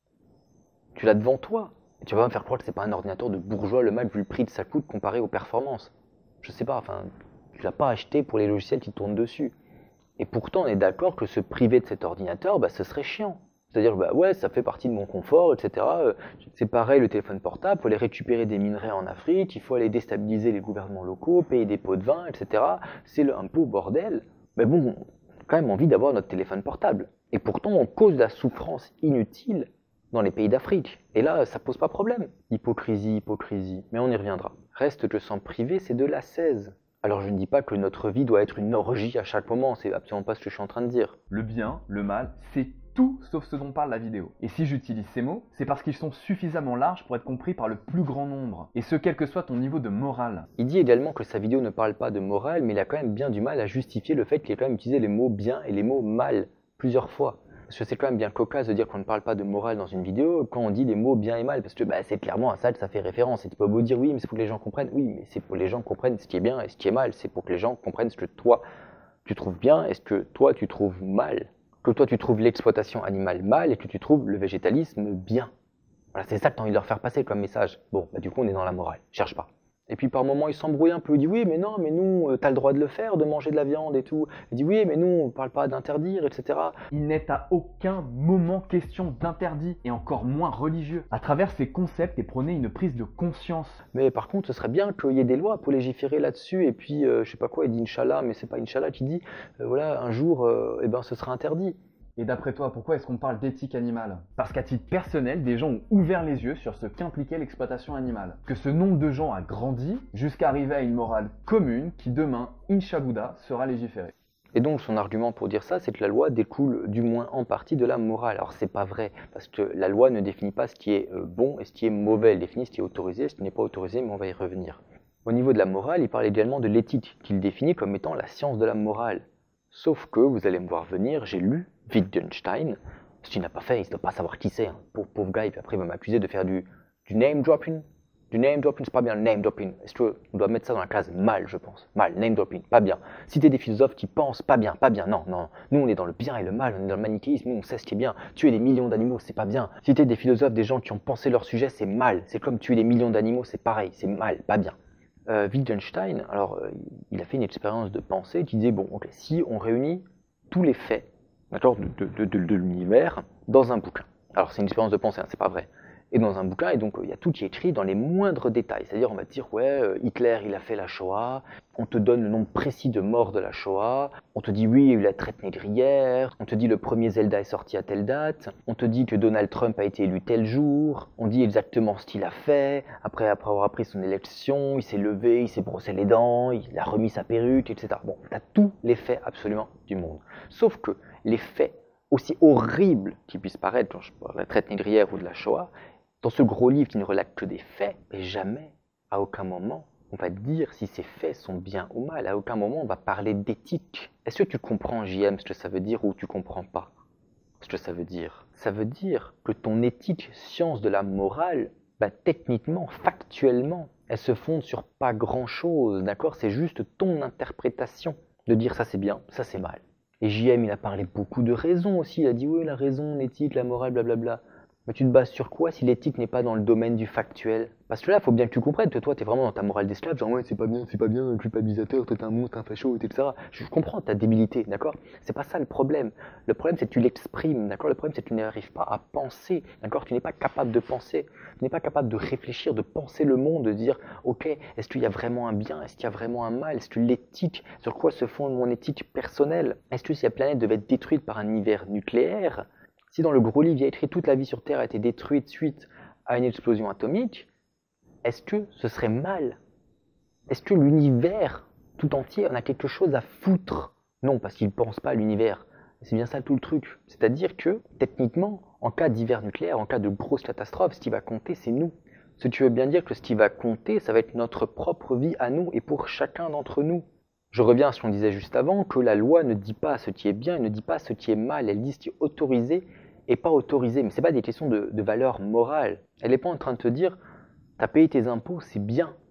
Tu l'as devant toi. Et tu vas me faire croire que c'est pas un ordinateur de bourgeois, le Mac, vu le prix que ça coûte comparé aux performances. Je sais pas, enfin, tu l'as pas acheté pour les logiciels qui tournent dessus. Et pourtant, on est d'accord que se priver de cet ordinateur, bah, ce serait chiant. C'est-à-dire, bah ouais, ça fait partie de mon confort, et cetera. C'est pareil, le téléphone portable, il faut aller récupérer des minerais en Afrique, il faut aller déstabiliser les gouvernements locaux, payer des pots de vin, et cetera. C'est un beau bordel. Mais bon, on a quand même envie d'avoir notre téléphone portable. Et pourtant, on cause de la souffrance inutile dans les pays d'Afrique. Et là, ça pose pas problème. Hypocrisie, hypocrisie. Mais on y reviendra. Reste que s'en priver, c'est de l'ascèse. Alors je ne dis pas que notre vie doit être une orgie à chaque moment, c'est absolument pas ce que je suis en train de dire. Le bien, le mal, c'est tout sauf ce dont parle la vidéo. Et si j'utilise ces mots, c'est parce qu'ils sont suffisamment larges pour être compris par le plus grand nombre. Et ce, quel que soit ton niveau de morale. Il dit également que sa vidéo ne parle pas de morale, mais il a quand même bien du mal à justifier le fait qu'il ait quand même utilisé les mots bien et les mots mal plusieurs fois. Parce que c'est quand même bien cocasse de dire qu'on ne parle pas de morale dans une vidéo quand on dit les mots bien et mal, parce que bah, c'est clairement à ça que ça fait référence. Et tu peux beau dire oui, mais c'est pour que les gens comprennent. Oui, mais c'est pour que les gens comprennent ce qui est bien et ce qui est mal. C'est pour que les gens comprennent ce que toi tu trouves bien et ce que toi tu trouves mal. Que toi tu trouves l'exploitation animale mal et que tu trouves le végétalisme bien. Voilà, c'est ça que tu as envie de leur faire passer comme message. Bon, bah du coup on est dans la morale, cherche pas. Et puis par moments il s'embrouille un peu, il dit oui mais non mais nous, euh, t'as le droit de le faire, de manger de la viande et tout. Il dit oui mais nous on parle pas d'interdire, et cetera. Il n'est à aucun moment question d'interdit, et encore moins religieux. À travers ces concepts est prônée une prise de conscience. Mais par contre ce serait bien qu'il y ait des lois pour légiférer là-dessus, et puis euh, je sais pas quoi, il dit Inch'Allah, mais c'est pas Inch'Allah qui dit, euh, voilà, un jour, euh, eh ben ce sera interdit. Et d'après toi, pourquoi est-ce qu'on parle d'éthique animale? Parce qu'à titre personnel, des gens ont ouvert les yeux sur ce qu'impliquait l'exploitation animale. Que ce nombre de gens a grandi jusqu'à arriver à une morale commune qui demain, Inch'Allah, sera légiférée. Et donc son argument pour dire ça, c'est que la loi découle du moins en partie de la morale. Alors c'est pas vrai, parce que la loi ne définit pas ce qui est bon et ce qui est mauvais, elle définit ce qui est autorisé et ce qui n'est pas autorisé, mais on va y revenir. Au niveau de la morale, il parle également de l'éthique, qu'il définit comme étant la science de la morale. Sauf que, vous allez me voir venir, j'ai lu Wittgenstein, ce qu'il n'a pas fait, il ne doit pas savoir qui c'est, hein. pauvre, pauvre gars, et puis après il va m'accuser de faire du, du name dropping. Du name dropping, c'est pas bien le name dropping. Est-ce qu'on doit mettre ça dans la case mal, je pense. Mal, name dropping, pas bien. Citer des philosophes qui pensent pas bien, pas bien, non, non. Nous on est dans le bien et le mal, on est dans le manichéisme, nous on sait ce qui est bien. Tuer des millions d'animaux, c'est pas bien. Citer des philosophes, des gens qui ont pensé leur sujet, c'est mal. C'est comme tuer des millions d'animaux, c'est pareil, c'est mal, pas bien. Euh, Wittgenstein, alors euh, il a fait une expérience de pensée qui disait, bon, ok, si on réunit tous les faits, d'accord, de, de, de, de l'univers dans un bouquin. Alors c'est une expérience de pensée, hein, c'est pas vrai. Et dans un bouquin, et donc il y a tout qui est écrit dans les moindres détails. C'est-à-dire on va te dire, ouais, euh, Hitler il a fait la Shoah, on te donne le nombre précis de morts de la Shoah, on te dit oui, il y a eu la traite négrière, on te dit le premier Zelda est sorti à telle date, on te dit que Donald Trump a été élu tel jour, on dit exactement ce qu'il a fait, après, après avoir pris son élection, il s'est levé, il s'est brossé les dents, il a remis sa perruque, et cetera. Bon, tu as tous les faits absolument du monde. Sauf que les faits aussi horribles qu'ils puissent paraître, quand je parle de la traite négrière ou de la Shoah, dans ce gros livre qui ne relate que des faits, mais jamais, à aucun moment, on va dire si ces faits sont bien ou mal. À aucun moment, on va parler d'éthique. Est-ce que tu comprends, J M, ce que ça veut dire ou tu comprends pas ce que ça veut dire? Ça veut dire que ton éthique, science de la morale, bah, techniquement, factuellement, elle se fonde sur pas grand-chose, d'accord? C'est juste ton interprétation de dire ça c'est bien, ça c'est mal. Et J M, il a parlé beaucoup de raison aussi. Il a dit oui, la raison, l'éthique, la morale, blablabla. Mais tu te bases sur quoi si l'éthique n'est pas dans le domaine du factuel? Parce que là, il faut bien que tu comprennes que toi, tu es vraiment dans ta morale d'esclave, genre ouais, c'est pas bien, c'est pas bien, un culpabilisateur, t'es un monstre, un facho, et cetera. Je comprends ta débilité, d'accord? C'est pas ça le problème. Le problème, c'est que tu l'exprimes, d'accord? Le problème, c'est que tu n'arrives pas à penser, d'accord? Tu n'es pas capable de penser, tu n'es pas capable de réfléchir, de penser le monde, de dire, ok, est-ce qu'il y a vraiment un bien? Est-ce qu'il y a vraiment un mal? Est-ce que l'éthique, sur quoi se fonde mon éthique personnelle? Est-ce que si la planète devait être détruite par un hiver nucléaire, si dans le gros livre il y a écrit toute la vie sur Terre a été détruite suite à une explosion atomique, est-ce que ce serait mal? Est-ce que l'univers tout entier en a quelque chose à foutre? Non, parce qu'il ne pense pas à l'univers. C'est bien ça tout le truc. C'est-à-dire que, techniquement, en cas d'hiver nucléaire, en cas de grosse catastrophe, ce qui va compter, c'est nous. Ce qui veut bien dire que ce qui va compter, ça va être notre propre vie à nous et pour chacun d'entre nous. Je reviens à ce qu'on disait juste avant, que la loi ne dit pas ce qui est bien, elle ne dit pas ce qui est mal, elle dit ce qui est autorisé et pas autorisé. Mais ce n'est pas des questions de, de valeur morale. Elle n'est pas en train de te dire, t'as payé tes impôts, c'est bien.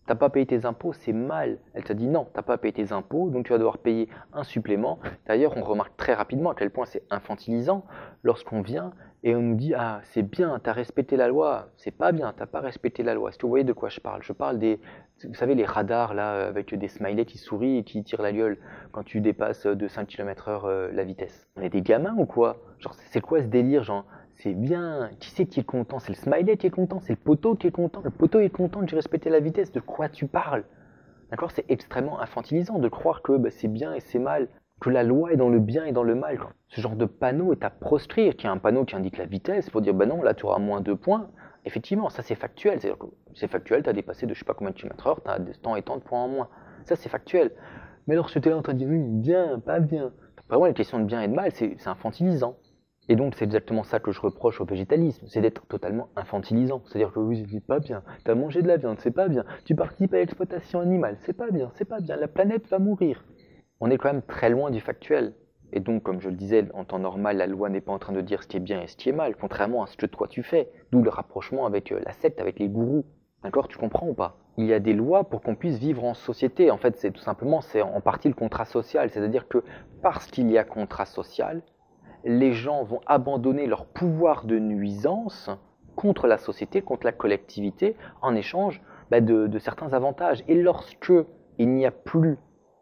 T'as pas payé tes impôts, c'est mal. Elle t'a dit non, t'as pas payé tes impôts, donc tu vas devoir payer un supplément. D'ailleurs, on remarque très rapidement à quel point c'est infantilisant lorsqu'on vient et on nous dit ah c'est bien, t'as respecté la loi. C'est pas bien, t'as pas respecté la loi. Est-ce que vous voyez de quoi je parle? Je parle des, vous savez les radars là avec des smileys qui sourient et qui tirent la gueule quand tu dépasses de cinq kilomètres heure euh, la vitesse. On est des gamins ou quoi? Genre c'est quoi ce délire genre? C'est bien. Qui c'est qui est content? C'est le smiley qui est content? C'est le poteau qui est content? Le poteau est content que j'ai respecté la vitesse? De quoi tu parles? D'accord? C'est extrêmement infantilisant de croire que bah, c'est bien et c'est mal, que la loi est dans le bien et dans le mal. Quoi. Ce genre de panneau est à proscrire. Qu'il y a un panneau qui indique la vitesse pour dire bah non, là tu auras moins deux points. Effectivement, ça c'est factuel. C'est-à-dire que c'est factuel, tu as dépassé de je sais pas combien de kilomètres heure, tu as tant et tant de points en moins. Ça c'est factuel. Mais lorsque tu es là en train de dire oui, bien, pas bien, vraiment les questions de bien et de mal, c'est infantilisant. Et donc c'est exactement ça que je reproche au végétalisme, c'est d'être totalement infantilisant. C'est-à-dire que oui, c'est pas bien, t'as mangé de la viande, c'est pas bien, tu participes à l'exploitation animale, c'est pas bien, c'est pas bien, la planète va mourir. On est quand même très loin du factuel. Et donc, comme je le disais, en temps normal, la loi n'est pas en train de dire ce qui est bien et ce qui est mal, contrairement à ce que toi tu fais, d'où le rapprochement avec la secte, avec les gourous. D'accord, tu comprends ou pas? Il y a des lois pour qu'on puisse vivre en société. En fait, c'est tout simplement, c'est en partie le contrat social. C'est-à-dire que parce qu'il y a contrat social, les gens vont abandonner leur pouvoir de nuisance contre la société, contre la collectivité, en échange bah, de, de certains avantages. Et lorsque il n'y a plus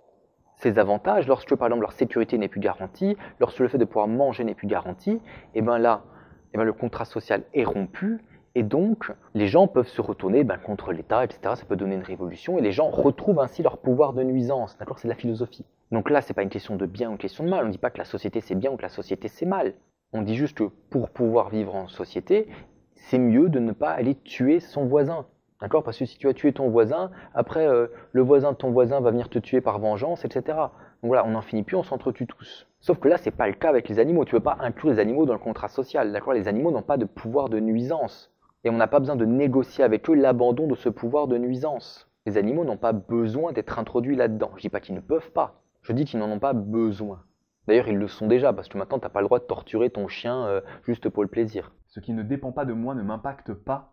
ces avantages, lorsque par exemple leur sécurité n'est plus garantie, lorsque le fait de pouvoir manger n'est plus garanti, et bien là, et ben le contrat social est rompu, et donc les gens peuvent se retourner ben, contre l'État, et cetera. Ça peut donner une révolution, et les gens retrouvent ainsi leur pouvoir de nuisance. D'accord, c'est de la philosophie. Donc là, c'est pas une question de bien ou une question de mal. On ne dit pas que la société c'est bien ou que la société c'est mal. On dit juste que pour pouvoir vivre en société, c'est mieux de ne pas aller tuer son voisin. D'accord? Parce que si tu as tué ton voisin, après euh, le voisin de ton voisin va venir te tuer par vengeance, et cetera. Donc voilà, on n'en finit plus, on s'entretue tous. Sauf que là, c'est pas le cas avec les animaux. Tu ne peux pas inclure les animaux dans le contrat social. D'accord? Les animaux n'ont pas de pouvoir de nuisance. Et on n'a pas besoin de négocier avec eux l'abandon de ce pouvoir de nuisance. Les animaux n'ont pas besoin d'être introduits là-dedans. Je dis pas qu'ils ne peuvent pas. Je dis qu'ils n'en ont pas besoin. D'ailleurs, ils le sont déjà, parce que maintenant, tu n'as pas le droit de torturer ton chien euh, juste pour le plaisir. Ce qui ne dépend pas de moi ne m'impacte pas.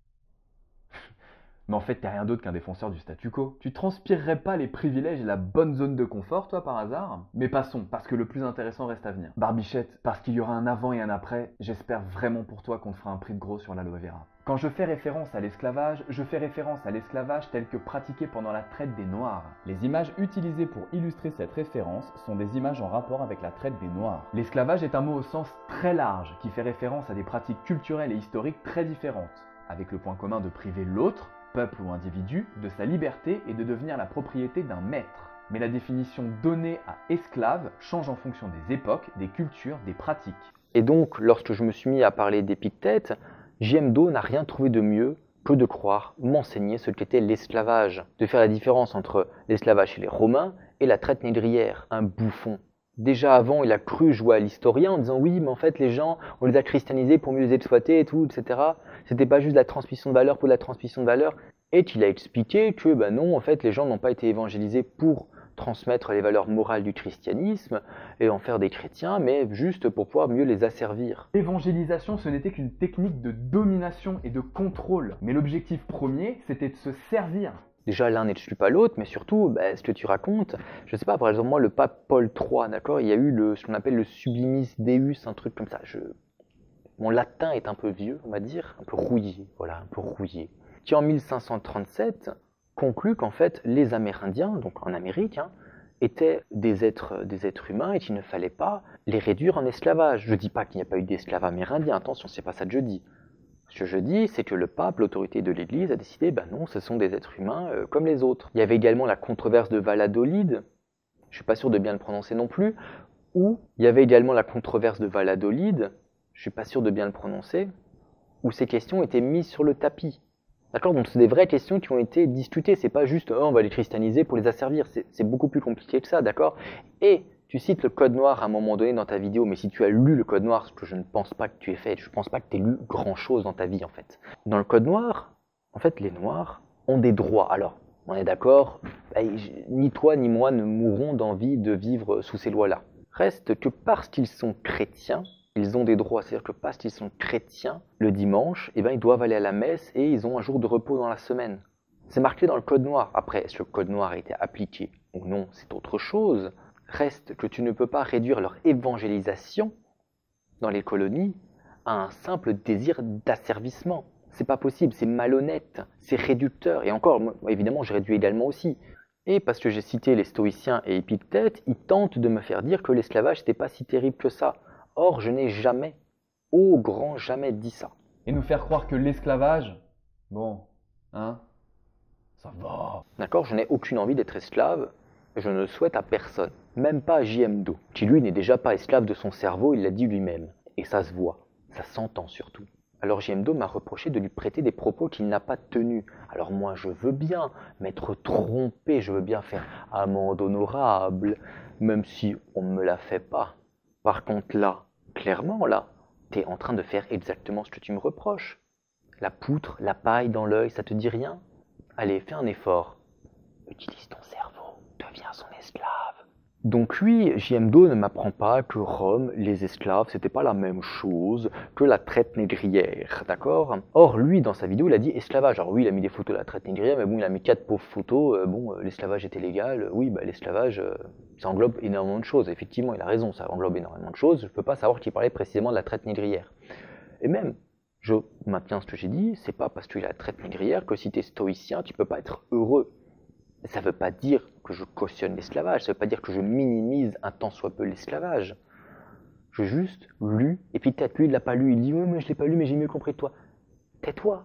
Mais en fait, t'es rien d'autre qu'un défenseur du statu quo. Tu transpirerais pas les privilèges et la bonne zone de confort, toi, par hasard? Mais passons, parce que le plus intéressant reste à venir. Barbichette, parce qu'il y aura un avant et un après, j'espère vraiment pour toi qu'on te fera un prix de gros sur l'aloe vera. Quand je fais référence à l'esclavage, je fais référence à l'esclavage tel que pratiqué pendant la traite des Noirs. Les images utilisées pour illustrer cette référence sont des images en rapport avec la traite des Noirs. L'esclavage est un mot au sens très large qui fait référence à des pratiques culturelles et historiques très différentes, avec le point commun de priver l'autre, peuple ou individu, de sa liberté et de devenir la propriété d'un maître. Mais la définition donnée à esclave change en fonction des époques, des cultures, des pratiques. Et donc, lorsque je me suis mis à parler d'Épictète, J M Do n'a rien trouvé de mieux que de croire m'enseigner ce qu'était l'esclavage, de faire la différence entre l'esclavage chez les Romains et la traite négrière, un bouffon. Déjà avant, il a cru jouer à l'historien en disant oui, mais en fait les gens, on les a christianisés pour mieux les exploiter et tout, et cetera. C'était pas juste de la transmission de valeur pour de la transmission de valeur. Et il a expliqué que ben non, en fait les gens n'ont pas été évangélisés pour transmettre les valeurs morales du christianisme et en faire des chrétiens, mais juste pour pouvoir mieux les asservir. L'évangélisation, ce n'était qu'une technique de domination et de contrôle. Mais l'objectif premier, c'était de se servir. Déjà, l'un n'exclut pas l'autre, mais surtout, bah, ce que tu racontes, je sais pas, par exemple, moi, le pape Paul trois, d'accord, il y a eu le, ce qu'on appelle le Sublimis Deus, un truc comme ça. Je... Mon latin est un peu vieux, on va dire, un peu rouillé, voilà, un peu rouillé. Qui, en mille cinq cent trente-sept, conclut qu'en fait, les Amérindiens, donc en Amérique, hein, étaient des êtres, des êtres humains et qu'il ne fallait pas les réduire en esclavage. Je dis pas qu'il n'y a pas eu d'esclaves amérindiens, attention, c'est pas ça que je dis. Ce que je dis, c'est que le pape, l'autorité de l'Église, a décidé, ben non, ce sont des êtres humains euh, comme les autres. Il y avait également la controverse de Valladolid, je suis pas sûr de bien le prononcer non plus, ou il y avait également la controverse de Valladolid, je suis pas sûr de bien le prononcer, où ces questions étaient mises sur le tapis. D'accord? Donc c'est des vraies questions qui ont été discutées, c'est pas juste oh, on va les christianiser pour les asservir, c'est beaucoup plus compliqué que ça, d'accord? Et tu cites le code noir à un moment donné dans ta vidéo, mais si tu as lu le code noir, ce que je ne pense pas que tu aies fait, je ne pense pas que tu aies lu grand chose dans ta vie en fait. Dans le code noir, en fait les noirs ont des droits. Alors, on est d'accord, ni toi ni moi ne mourrons d'envie de vivre sous ces lois-là. Reste que parce qu'ils sont chrétiens, ils ont des droits, c'est-à-dire que parce qu'ils sont chrétiens, le dimanche, eh ben, ils doivent aller à la messe et ils ont un jour de repos dans la semaine. C'est marqué dans le code noir. Après, est-ce que le code noir a été appliqué ou non, c'est autre chose. Reste que tu ne peux pas réduire leur évangélisation dans les colonies à un simple désir d'asservissement. C'est pas possible, c'est malhonnête, c'est réducteur. Et encore, moi, évidemment, je réduis également aussi. Et parce que j'ai cité les stoïciens et Épictète, ils tentent de me faire dire que l'esclavage n'était pas si terrible que ça. Or, je n'ai jamais, au grand jamais dit ça. Et nous faire croire que l'esclavage, bon, hein, ça va. D'accord, je n'ai aucune envie d'être esclave, et je ne le souhaite à personne, même pas à J M Do, qui lui n'est déjà pas esclave de son cerveau, il l'a dit lui-même. Et ça se voit, ça s'entend surtout. Alors J M Do m'a reproché de lui prêter des propos qu'il n'a pas tenus. Alors moi je veux bien m'être trompé, je veux bien faire amende honorable, même si on ne me la fait pas. Par contre là, clairement là, t'es en train de faire exactement ce que tu me reproches. La poutre, la paille dans l'œil, ça te dit rien? Allez, fais un effort. Utilise ton cerveau, deviens son esclave. Donc lui, J M Do ne m'apprend pas que Rome, les esclaves, c'était pas la même chose que la traite négrière, d'accord? Or, lui, dans sa vidéo, il a dit esclavage. Alors oui, il a mis des photos de la traite négrière, mais bon, il a mis quatre pauvres photos. Euh, bon, euh, l'esclavage était légal. Euh, oui, bah, l'esclavage, euh, ça englobe énormément de choses. Effectivement, il a raison, ça englobe énormément de choses. Je ne peux pas savoir qu'il parlait précisément de la traite négrière. Et même, je maintiens ce que j'ai dit, c'est pas parce qu'il y a la traite négrière que si tu es stoïcien, tu peux pas être heureux. Ça ne veut pas dire que je cautionne l'esclavage, ça ne veut pas dire que je minimise un tant soit peu l'esclavage. J'ai juste lu, et puis peut-être lui, il l'a pas lu, il dit « Oui, mais je l'ai pas lu, mais j'ai mieux compris que toi. » Tais-toi,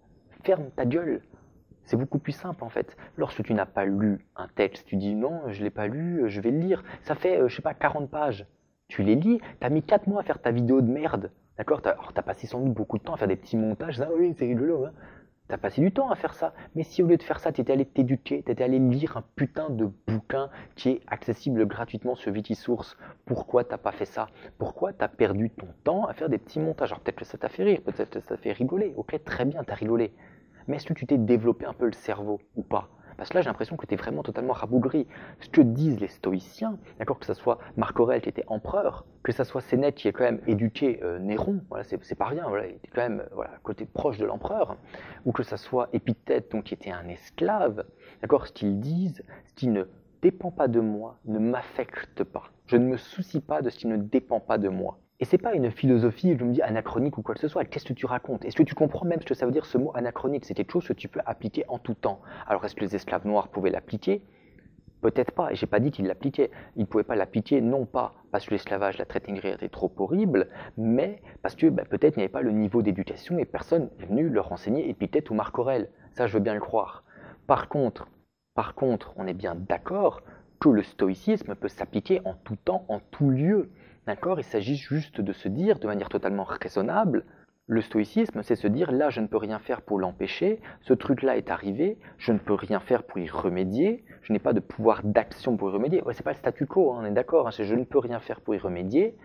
ferme ta gueule. C'est beaucoup plus simple en fait. Lorsque tu n'as pas lu un texte, tu dis « Non, je ne l'ai pas lu, je vais le lire. » Ça fait, euh, je sais pas, quarante pages. Tu les lis, tu as mis quatre mois à faire ta vidéo de merde. D'accord? Tu as passé sans doute beaucoup de temps à faire des petits montages. Ça, oui, c'est rigolo, hein. T'as passé du temps à faire ça, mais si au lieu de faire ça, t'étais allé t'éduquer, t'étais allé lire un putain de bouquin qui est accessible gratuitement sur Wikisource, pourquoi t'as pas fait ça? Pourquoi t'as perdu ton temps à faire des petits montages? Alors peut-être que ça t'a fait rire, peut-être que ça t'a fait rigoler, ok, très bien, t'as rigolé. Mais est-ce que tu t'es développé un peu le cerveau ou pas? Parce que là, j'ai l'impression que tu es vraiment totalement rabougri. Ce que disent les stoïciens, d'accord, que ce soit Marc Aurèle qui était empereur, que ce soit Sénèque qui est quand même éduqué euh, Néron, voilà, c'est pas rien, voilà, il était quand même voilà, côté proche de l'empereur, ou que ce soit Épictète, donc qui était un esclave, d'accord, ce qu'ils disent, ce qui ne dépend pas de moi, ne m'affecte pas. Je ne me soucie pas de ce qui ne dépend pas de moi. Et c'est pas une philosophie, je me dis, anachronique ou quoi que ce soit. Qu'est-ce que tu racontes? Est-ce que tu comprends même ce que ça veut dire ce mot anachronique? C'est quelque chose que tu peux appliquer en tout temps. Alors est-ce que les esclaves noirs pouvaient l'appliquer? Peut-être pas, et j'ai pas dit qu'ils l'appliquaient. Ils ne pouvaient pas l'appliquer, non pas parce que l'esclavage, la traite négrière était trop horrible, mais parce que bah, peut-être il n'y avait pas le niveau d'éducation et personne n'est venu leur enseigner Épictète ou Marc Aurèle. Ça, je veux bien le croire. Par contre, par contre, on est bien d'accord que le stoïcisme peut s'appliquer en tout temps, en tout lieu. D'accord? Il s'agit juste de se dire, de manière totalement raisonnable, le stoïcisme, c'est se dire, là, je ne peux rien faire pour l'empêcher, ce truc-là est arrivé, je ne peux rien faire pour y remédier, je n'ai pas de pouvoir d'action pour y remédier. Ouais, c'est pas le statu quo, hein, on est d'accord, hein, je ne peux rien faire pour y remédier.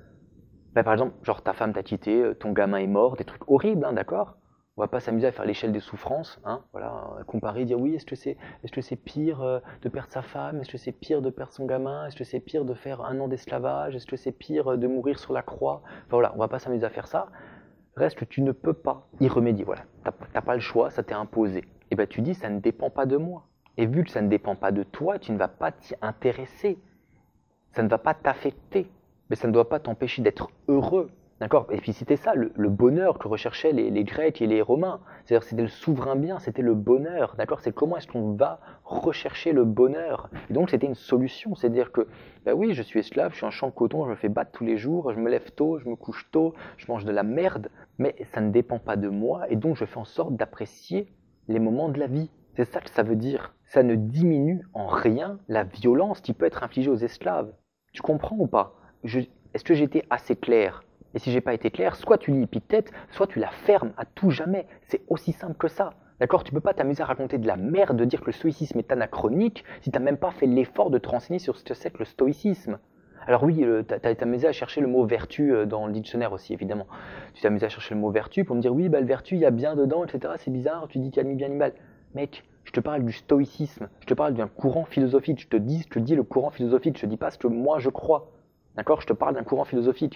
Ben, par exemple, genre ta femme t'a quitté, ton gamin est mort, des trucs horribles, hein, d'accord? On va pas s'amuser à faire l'échelle des souffrances, hein, voilà, comparer, dire oui, est-ce que c'est est-ce que c'est pire euh, de perdre sa femme, est-ce que c'est pire de perdre son gamin, est-ce que c'est pire de faire un an d'esclavage, est-ce que c'est pire de mourir sur la croix? Enfin voilà, on va pas s'amuser à faire ça. Reste que tu ne peux pas y remédier, voilà, t'as, t'as pas le choix, ça t'est imposé. Et ben tu dis, ça ne dépend pas de moi. Et vu que ça ne dépend pas de toi, tu ne vas pas t'y intéresser. Ça ne va pas t'affecter, mais ça ne doit pas t'empêcher d'être heureux. D'accord? Et puis c'était ça, le, le bonheur que recherchaient les, les Grecs et les Romains. C'est-à-dire c'était le souverain bien, c'était le bonheur. D'accord? C'est comment est-ce qu'on va rechercher le bonheur. Et donc c'était une solution. C'est-à-dire que, ben oui, je suis esclave, je suis un champ de coton, je me fais battre tous les jours, je me lève tôt, je me couche tôt, je mange de la merde, mais ça ne dépend pas de moi. Et donc je fais en sorte d'apprécier les moments de la vie. C'est ça que ça veut dire. Ça ne diminue en rien la violence qui peut être infligée aux esclaves. Tu comprends ou pas? je, Est-ce que j'ai été assez clair? Et si j'ai pas été clair, soit tu lis Épictète, soit tu la fermes à tout jamais. C'est aussi simple que ça. D'accord? Tu peux pas t'amuser à raconter de la merde, de dire que le stoïcisme est anachronique, si tu n'as même pas fait l'effort de te renseigner sur ce que c'est que le stoïcisme. Alors oui, tu t'as amusé à chercher le mot vertu dans le dictionnaire aussi, évidemment. Tu t'es amusé à chercher le mot vertu pour me dire oui, bah, le vertu, il y a bien dedans, et cetera. C'est bizarre, tu dis qu'il y a ni bien ni mal. Mec, je te parle du stoïcisme, je te parle d'un courant philosophique, je te dis, je te dis le courant philosophique, je te dis pas ce que moi je crois. D'accord? Je te parle d'un courant philosophique.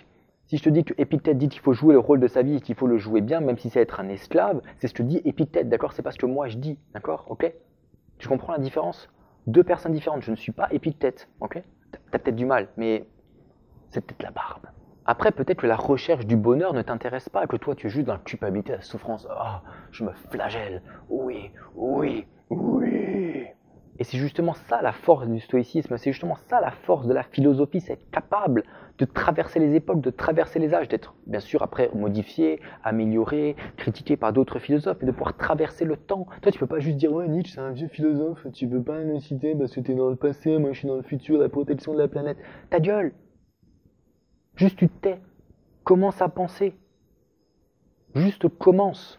Si je te dis que Épictète dit qu'il faut jouer le rôle de sa vie et qu'il faut le jouer bien, même si c'est être un esclave, c'est ce que dit Épictète, d'accord? C'est pas ce que moi je dis, d'accord? Ok? Tu comprends la différence? Deux personnes différentes, je ne suis pas Épictète, ok? T'as peut-être du mal, mais c'est peut-être la barbe. Après, peut-être que la recherche du bonheur ne t'intéresse pas, que toi tu es juste dans la culpabilité, la souffrance. Ah, oh, je me flagelle. Oui, oui, oui. Et c'est justement ça la force du stoïcisme, c'est justement ça la force de la philosophie, c'est être capable de traverser les époques, de traverser les âges, d'être bien sûr après modifié, amélioré, critiqué par d'autres philosophes, et de pouvoir traverser le temps. Toi tu peux pas juste dire ouais Nietzsche c'est un vieux philosophe, tu peux pas le citer parce que t'es dans le passé, moi je suis dans le futur, la protection de la planète. Ta gueule! Juste tu te tais, commence à penser, juste commence.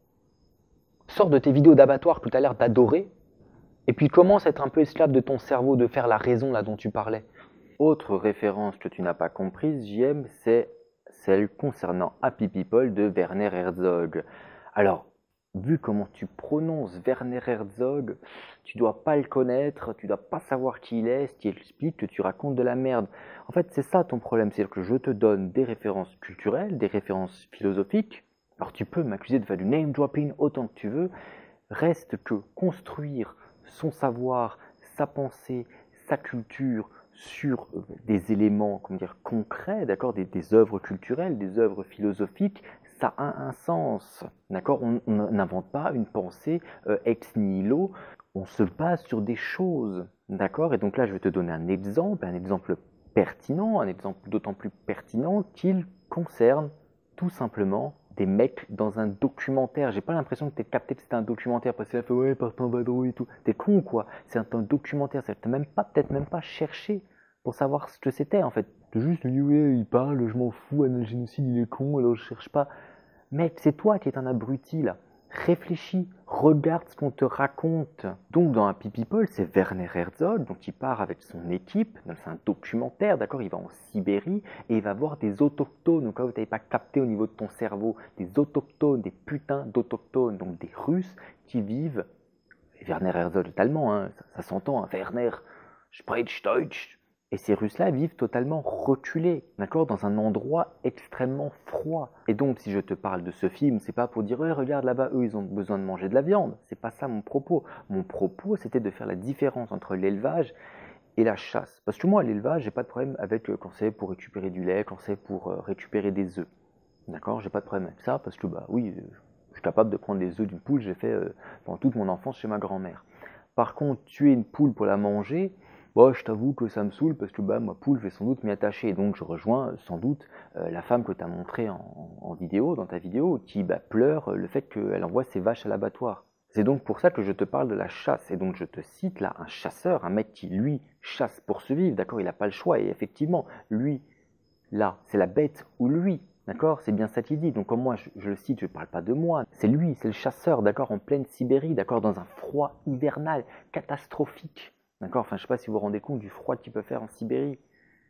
Sors de tes vidéos d'abattoir que tu as l'air d'adorer, et puis commence à être un peu esclave de ton cerveau, de faire la raison là dont tu parlais. Autre référence que tu n'as pas comprise, J M, c'est celle concernant Happy People de Werner Herzog. Alors, vu comment tu prononces Werner Herzog, tu dois pas le connaître, tu dois pas savoir qui il est, ce qui explique que tu racontes de la merde. En fait, c'est ça ton problème, c'est-à-dire que je te donne des références culturelles, des références philosophiques. Alors tu peux m'accuser de faire du name dropping autant que tu veux, reste que construire son savoir, sa pensée, sa culture sur des éléments comment dire, concrets, d'accord, des, des œuvres culturelles, des œuvres philosophiques, ça a un sens, d'accord. On n'invente pas une pensée euh, ex nihilo, on se base sur des choses, d'accord. Et donc là, je vais te donner un exemple, un exemple pertinent, un exemple d'autant plus pertinent qu'il concerne tout simplement des mecs dans un documentaire. J'ai pas l'impression que t'aies capté que c'était un documentaire parce que ça fait ouais, part en vadrouille et tout. T'es con ou quoi? C'est un, un documentaire, c'est t'as même pas, peut-être même pas cherché pour savoir ce que c'était en fait. T'as juste dit ouais, il parle, je m'en fous, le génocide il est con, alors je cherche pas. Mec, c'est toi qui es un abruti là. Réfléchis, regarde ce qu'on te raconte. Donc dans Happy People, c'est Werner Herzog, donc il part avec son équipe, c'est un documentaire, d'accord, il va en Sibérie et il va voir des autochtones, donc là où tu n'avais pas capté au niveau de ton cerveau, des autochtones, des putains d'autochtones, donc des Russes qui vivent, et Werner Herzog totalement, hein, ça, ça s'entend, hein, Werner, sprich Deutsch. Et ces Russes-là vivent totalement reculés, d'accord, dans un endroit extrêmement froid. Et donc, si je te parle de ce film, c'est pas pour dire, ouais, regarde là-bas, eux, ils ont besoin de manger de la viande. C'est pas ça mon propos. Mon propos, c'était de faire la différence entre l'élevage et la chasse. Parce que moi, l'élevage, j'ai pas de problème avec euh, quand c'est pour récupérer du lait, quand c'est pour euh, récupérer des œufs. D'accord, j'ai pas de problème avec ça, parce que, bah oui, euh, je suis capable de prendre les œufs d'une poule, j'ai fait euh, pendant toute mon enfance chez ma grand-mère. Par contre, tuer une poule pour la manger, bon, je t'avoue que ça me saoule parce que bah, ma poule, je vais sans doute m'y attacher. Donc je rejoins euh, sans doute euh, la femme que tu as montrée en, en vidéo, dans ta vidéo, qui bah, pleure le fait qu'elle envoie ses vaches à l'abattoir. C'est donc pour ça que je te parle de la chasse. Et donc je te cite là un chasseur, un mec qui lui chasse pour survivre, d'accord, il n'a pas le choix. Et effectivement, lui, là, c'est la bête ou lui. D'accord, c'est bien ça qu'il dit. Donc, comme moi, je, je le cite, je ne parle pas de moi. C'est lui, c'est le chasseur, d'accord, en pleine Sibérie, d'accord, dans un froid hivernal catastrophique. D'accord, enfin, je ne sais pas si vous vous rendez compte du froid qu'il peut faire en Sibérie.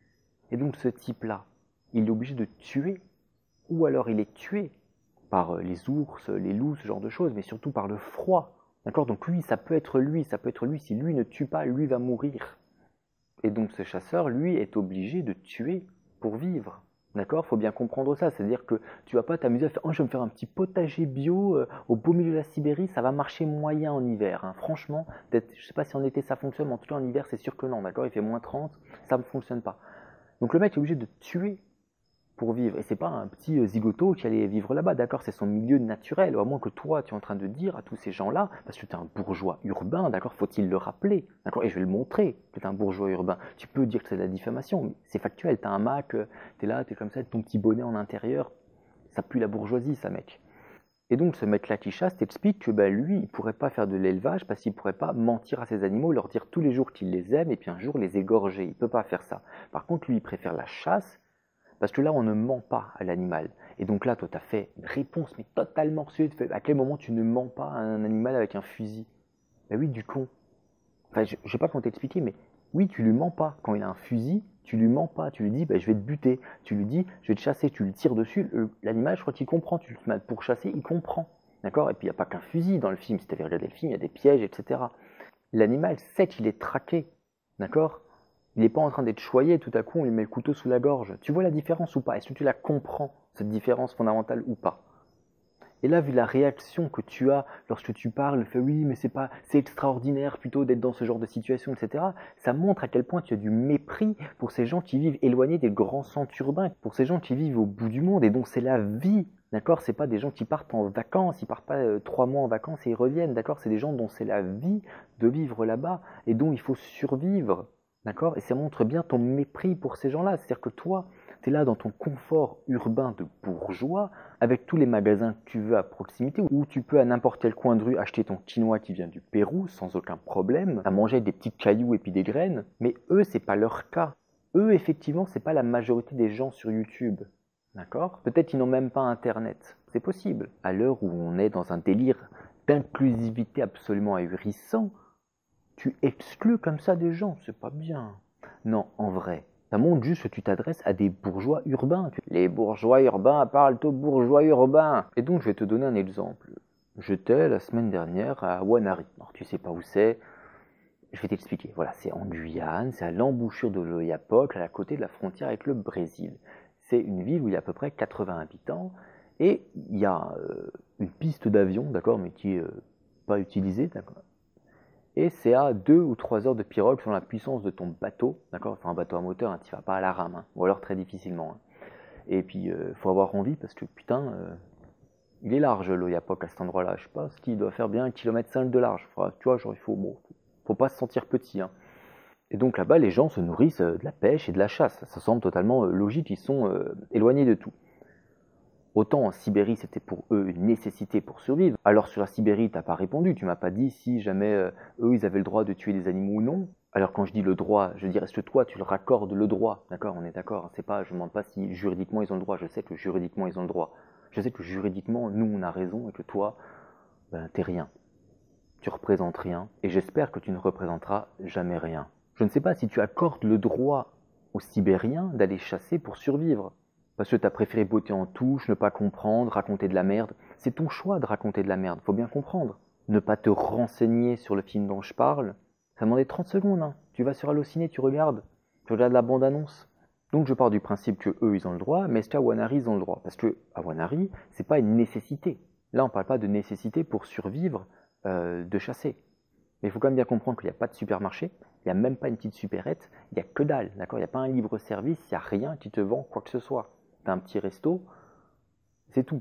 Et donc, ce type-là, il est obligé de tuer, ou alors il est tué par les ours, les loups, ce genre de choses, mais surtout par le froid. D'accord, donc lui, ça peut être lui, ça peut être lui. Si lui ne tue pas, lui va mourir. Et donc, ce chasseur, lui, est obligé de tuer pour vivre. D'accord, il faut bien comprendre ça, c'est-à-dire que tu vas pas t'amuser à faire « Oh, je vais me faire un petit potager bio euh, au beau milieu de la Sibérie, ça va marcher moyen en hiver. Hein. » Franchement, peut-être, je sais pas si en été ça fonctionne, mais en tout cas en hiver c'est sûr que non, d'accord, il fait moins trente, ça ne fonctionne pas. Donc le mec est obligé de tuer pour vivre, et c'est pas un petit zigoto qui allait vivre là-bas, d'accord, c'est son milieu naturel, ou à moins que toi tu es en train de dire à tous ces gens-là, parce que tu es un bourgeois urbain, d'accord, faut-il le rappeler, d'accord, et je vais le montrer que tu es un bourgeois urbain, tu peux dire que c'est de la diffamation, mais c'est factuel, tu as un Mac, tu es là, tu es comme ça, ton petit bonnet en intérieur, ça pue la bourgeoisie ça mec. Et donc ce mec-là qui chasse t'explique que bah, lui, il pourrait pas faire de l'élevage parce qu'il pourrait pas mentir à ses animaux, leur dire tous les jours qu'il les aime et puis un jour les égorger, il peut pas faire ça. Par contre lui, il préfère la chasse, parce que là, on ne ment pas à l'animal. Et donc là, toi, tu as fait une réponse, mais totalement reçue. À quel moment tu ne mens pas à un animal avec un fusil? Ben oui, du con. Enfin, je ne sais pas comment t'expliquer, mais oui, tu lui mens pas. Quand il a un fusil, tu lui mens pas. Tu lui dis, ben, je vais te buter. Tu lui dis, je vais te chasser. Tu le tires dessus. L'animal, je crois qu'il comprend. Tu le mets pour chasser, il comprend. D'accord? Et puis, il n'y a pas qu'un fusil dans le film. Si tu avais regardé le film, il y a des pièges, et cetera. L'animal sait qu'il est traqué. D'accord? Il n'est pas en train d'être choyé, tout à coup on lui met le couteau sous la gorge. Tu vois la différence ou pas? Est-ce que tu la comprends, cette différence fondamentale ou pas? Et là, vu la réaction que tu as lorsque tu parles, fais oui, mais c'est pas, c'est extraordinaire plutôt d'être dans ce genre de situation, et cetera. Ça montre à quel point tu as du mépris pour ces gens qui vivent éloignés des grands centres urbains, pour ces gens qui vivent au bout du monde et dont c'est la vie. D'accord, c'est pas des gens qui partent en vacances, ils partent pas euh, trois mois en vacances et ils reviennent. D'accord, c'est des gens dont c'est la vie de vivre là-bas et dont il faut survivre. D'accord, et ça montre bien ton mépris pour ces gens-là. C'est-à-dire que toi, tu es là dans ton confort urbain de bourgeois, avec tous les magasins que tu veux à proximité, où tu peux à n'importe quel coin de rue acheter ton quinoa qui vient du Pérou sans aucun problème, à manger des petits cailloux et puis des graines. Mais eux, c'est pas leur cas. Eux, effectivement, c'est pas la majorité des gens sur YouTube. D'accord? Peut-être qu'ils n'ont même pas Internet. C'est possible. À l'heure où on est dans un délire d'inclusivité absolument ahurissant, tu exclus comme ça des gens, c'est pas bien. Non, en vrai, ça montre juste que tu t'adresses à des bourgeois urbains. Les bourgeois urbains parlent aux bourgeois urbains. Et donc, je vais te donner un exemple. J'étais la semaine dernière à Wanari. Alors, tu sais pas où c'est, je vais t'expliquer. Voilà, c'est en Guyane, c'est à l'embouchure de l'Oyapock, à côté de la frontière avec le Brésil. C'est une ville où il y a à peu près quatre-vingts habitants. Et il y a euh, une piste d'avion, d'accord, mais qui n'est euh, pas utilisée, d'accord. Et c'est à deux ou trois heures de pirogue selon la puissance de ton bateau, d'accord. Enfin, un bateau à moteur, hein, tu vas pas à la rame, hein, ou alors très difficilement. Hein. Et puis, il euh, faut avoir envie parce que putain, euh, il est large l'Oyapock à cet endroit-là. Je sais pas ce qu'il doit faire bien un kilomètre cinq de large. Enfin, tu vois, genre il faut, bon, faut pas se sentir petit. Hein. Et donc là-bas, les gens se nourrissent de la pêche et de la chasse. Ça semble totalement euh, logique, ils sont euh, éloignés de tout. Autant en Sibérie, c'était pour eux une nécessité pour survivre. Alors sur la Sibérie, t'as pas répondu, tu m'as pas dit si jamais euh, eux, ils avaient le droit de tuer des animaux ou non. Alors quand je dis le droit, je dirais, est-ce que toi, tu leur accordes le droit? D'accord, on est d'accord, c'est pas, je ne demande pas si juridiquement ils ont le droit, je sais que juridiquement ils ont le droit. Je sais que juridiquement, nous, on a raison et que toi, ben, t'es rien. Tu représentes rien et j'espère que tu ne représenteras jamais rien. Je ne sais pas si tu accordes le droit aux Sibériens d'aller chasser pour survivre. Parce que tu as préféré botter en touche, ne pas comprendre, raconter de la merde. C'est ton choix de raconter de la merde, faut bien comprendre. Ne pas te renseigner sur le film dont je parle, ça demandait trente secondes. Hein. Tu vas sur Allociné, tu regardes. Tu regardes la bande-annonce. Donc je pars du principe que eux ils ont le droit, mais est-ce qu'à Wanari ils ont le droit? Parce que à Wanari, c'est pas une nécessité. Là on parle pas de nécessité pour survivre, euh, de chasser. Mais il faut quand même bien comprendre qu'il n'y a pas de supermarché, il n'y a même pas une petite supérette, il n'y a que dalle, d'accord? Il n'y a pas un libre-service, il n'y a rien qui te vend quoi que ce soit. Tu as un petit resto, c'est tout.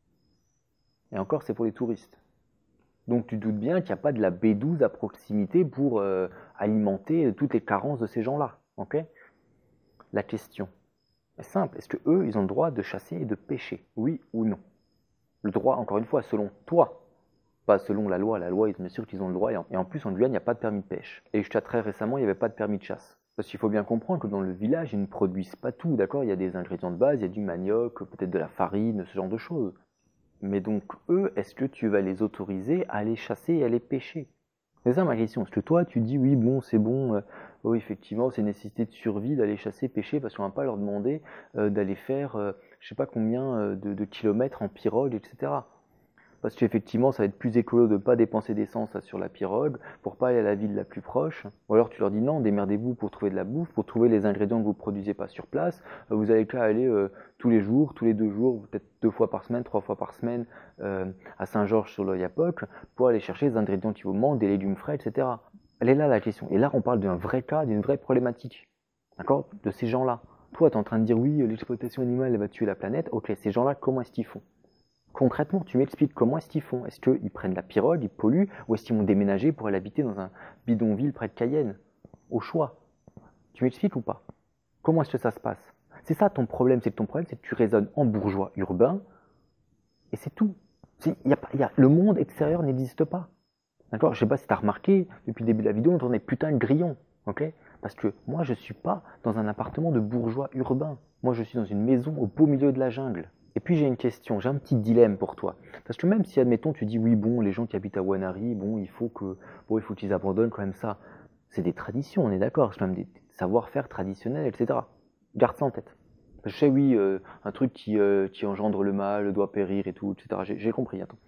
Et encore, c'est pour les touristes. Donc tu doutes bien qu'il n'y a pas de la B douze à proximité pour euh, alimenter toutes les carences de ces gens-là. Okay? La question est simple, est-ce que eux, ils ont le droit de chasser et de pêcher? Oui ou non? Le droit, encore une fois, selon toi. Pas selon la loi, la loi, ils sont sûrs qu'ils ont le droit. Et en, et en plus, en Guyane, il n'y a pas de permis de pêche. Et jusqu'à très récemment, il n'y avait pas de permis de chasse. Parce qu'il faut bien comprendre que dans le village, ils ne produisent pas tout, d'accord? Il y a des ingrédients de base, il y a du manioc, peut-être de la farine, ce genre de choses. Mais donc, eux, est-ce que tu vas les autoriser à aller chasser et à aller pêcher? C'est ça ma question. Est-ce que toi, tu dis, oui, bon, c'est bon, euh, oui, effectivement, c'est une nécessité de survie d'aller chasser, pêcher, parce qu'on ne va pas leur demander euh, d'aller faire, euh, je sais pas combien euh, de, de kilomètres en pirogue, et cetera. Parce qu'effectivement, ça va être plus écolo de ne pas dépenser d'essence sur la pirogue pour pas aller à la ville la plus proche. Ou alors tu leur dis non, démerdez-vous pour trouver de la bouffe, pour trouver les ingrédients que vous ne produisez pas sur place. Vous avez qu'à aller euh, tous les jours, tous les deux jours, peut-être deux fois par semaine, trois fois par semaine euh, à Saint-Georges-sur-l'Oyapock pour aller chercher les ingrédients qui vous manquent, des légumes frais, et cetera. Elle est là la question. Et là, on parle d'un vrai cas, d'une vraie problématique. D'accord? De ces gens-là. Toi, tu es en train de dire oui, l'exploitation animale elle va tuer la planète. Ok, ces gens-là, comment est-ce qu'ils font? Concrètement, tu m'expliques comment est-ce qu'ils font? Est-ce qu'ils prennent la pirogue, ils polluent, ou est-ce qu'ils vont déménager pour aller habiter dans un bidonville près de Cayenne? Au choix. Tu m'expliques ou pas? Comment est-ce que ça se passe? C'est ça ton problème, c'est que ton problème, c'est que tu raisonnes en bourgeois urbain, et c'est tout. Y a, y a, le monde extérieur n'existe pas. D'accord? Je sais pas si tu as remarqué, depuis le début de la vidéo, on tournait putain de grillon. Ok? Parce que moi, je suis pas dans un appartement de bourgeois urbain. Moi, je suis dans une maison au beau milieu de la jungle. Et puis j'ai une question, j'ai un petit dilemme pour toi. Parce que même si, admettons, tu dis oui, bon, les gens qui habitent à Wanari, bon, il faut que, bon, il faut qu'ils abandonnent quand même ça. C'est des traditions, on est d'accord, c'est quand même des savoir-faire traditionnels, et cetera. Garde ça en tête. Je sais, oui, euh, un truc qui, euh, qui engendre le mal doit périr et tout, et cetera. J'ai compris, attends.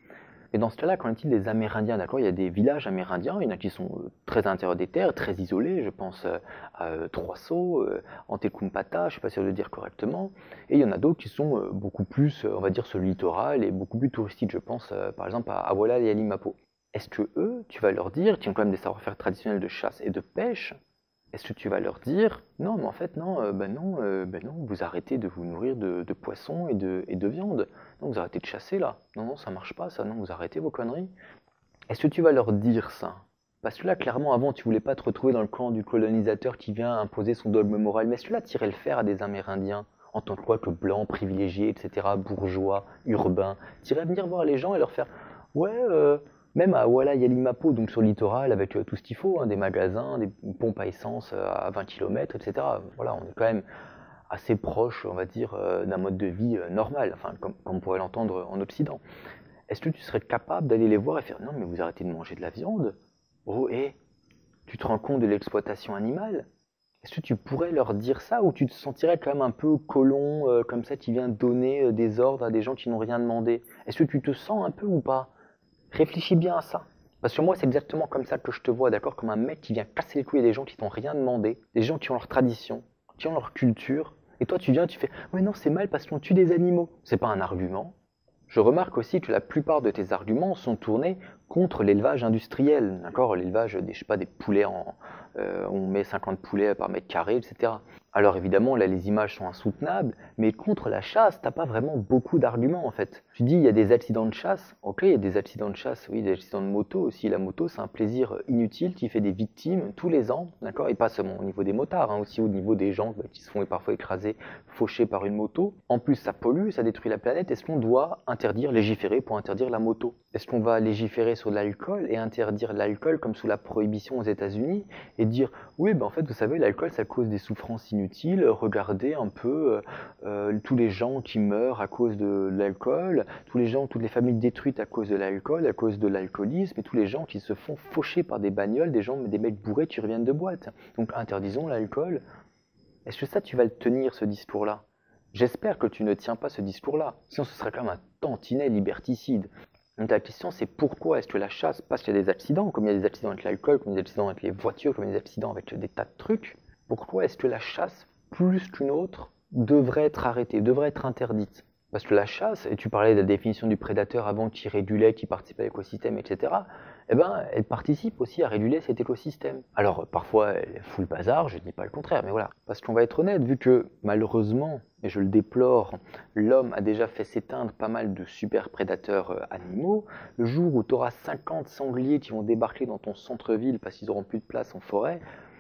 Et dans ce cas-là, qu'en est-il des Amérindiens, d'accord? Il y a des villages amérindiens, il y en a qui sont euh, très à l'intérieur des terres, très isolés, je pense euh, à euh, Trois Sceaux, euh, Antequmpata, je ne suis pas sûr de le dire correctement, et il y en a d'autres qui sont euh, beaucoup plus, euh, on va dire, sur le littoral et beaucoup plus touristiques, je pense euh, par exemple à Awala et à Limapo. Est-ce que eux, tu vas leur dire, qui ont quand même des savoir-faire traditionnels de chasse et de pêche, est-ce que tu vas leur dire, non, mais en fait, non, euh, ben non, euh, ben non, vous arrêtez de vous nourrir de, de poissons et de, et de viande. Non, vous arrêtez de chasser là. Non, non, ça marche pas, ça. Non, vous arrêtez vos conneries. Est-ce que tu vas leur dire ça? Parce que là, clairement, avant, tu voulais pas te retrouver dans le camp du colonisateur qui vient imposer son dogme moral. Mais est-ce que là, tu irais le faire à des Amérindiens, en tant que quoi que blanc, privilégié, et cetera, bourgeois, urbain? Tu irais venir voir les gens et leur faire, ouais, euh, même à Walla Yalimapo, donc sur le littoral, avec euh, tout ce qu'il faut, hein, des magasins, des pompes à essence euh, à vingt kilomètres, et cetera. Voilà, on est quand même assez proche, on va dire, euh, d'un mode de vie euh, normal, enfin, comme, comme on pourrait l'entendre en Occident. Est-ce que tu serais capable d'aller les voir et faire, non, mais vous arrêtez de manger de la viande? Oh, hé, tu te rends compte de l'exploitation animale? Est-ce que tu pourrais leur dire ça ou tu te sentirais quand même un peu colon, euh, comme ça, qui vient donner euh, des ordres à des gens qui n'ont rien demandé? Est-ce que tu te sens un peu ou pas? Réfléchis bien à ça. Parce que moi, c'est exactement comme ça que je te vois, d'accord? Comme un mec qui vient casser les couilles à des gens qui t'ont rien demandé, des gens qui ont leur tradition, qui ont leur culture, et toi tu viens, tu fais « Ouais non, c'est mal parce qu'on tue des animaux ». C'est pas un argument. Je remarque aussi que la plupart de tes arguments sont tournés contre l'élevage industriel, d'accord? L'élevage des, je sais pas, des poulets, en, euh, on met cinquante poulets par mètre carré, et cetera. Alors évidemment, là, les images sont insoutenables, mais contre la chasse, t'as pas vraiment beaucoup d'arguments, en fait. Tu dis, il y a des accidents de chasse, ok, il y a des accidents de chasse, oui, des accidents de moto aussi. La moto, c'est un plaisir inutile qui fait des victimes tous les ans, d'accord? Et pas seulement au niveau des motards, hein, aussi au niveau des gens bah, qui se font parfois écraser, fauchés par une moto. En plus, ça pollue, ça détruit la planète. Est-ce qu'on doit interdire, légiférer pour interdire la moto? Est-ce qu'on va légiférer sur l'alcool et interdire l'alcool comme sous la prohibition aux États-Unis et dire oui, ben en fait, vous savez, l'alcool, ça cause des souffrances inutiles. Regardez un peu euh, euh, tous les gens qui meurent à cause de l'alcool, tous les gens, toutes les familles détruites à cause de l'alcool, à cause de l'alcoolisme, et tous les gens qui se font faucher par des bagnoles, des gens, des mecs bourrés qui reviennent de boîte. Donc interdisons l'alcool. Est-ce que ça, tu vas le tenir, ce discours-là? J'espère que tu ne tiens pas ce discours-là. Sinon, ce serait quand même un tantinet liberticide. Donc la question, c'est pourquoi est-ce que la chasse, parce qu'il y a des accidents, comme il y a des accidents avec l'alcool, comme il y a des accidents avec les voitures, comme il y a des accidents avec des tas de trucs, pourquoi est-ce que la chasse, plus qu'une autre, devrait être arrêtée, devrait être interdite? Parce que la chasse, et tu parlais de la définition du prédateur avant qui régulait, qui participe à l'écosystème, et cetera, eh ben, elle participe aussi à réguler cet écosystème. Alors, parfois, elle fout le bazar, je ne dis pas le contraire, mais voilà. Parce qu'on va être honnête, vu que, malheureusement, et je le déplore, l'homme a déjà fait s'éteindre pas mal de super prédateurs euh, animaux, le jour où tu auras cinquante sangliers qui vont débarquer dans ton centre-ville parce qu'ils n'auront plus de place en forêt,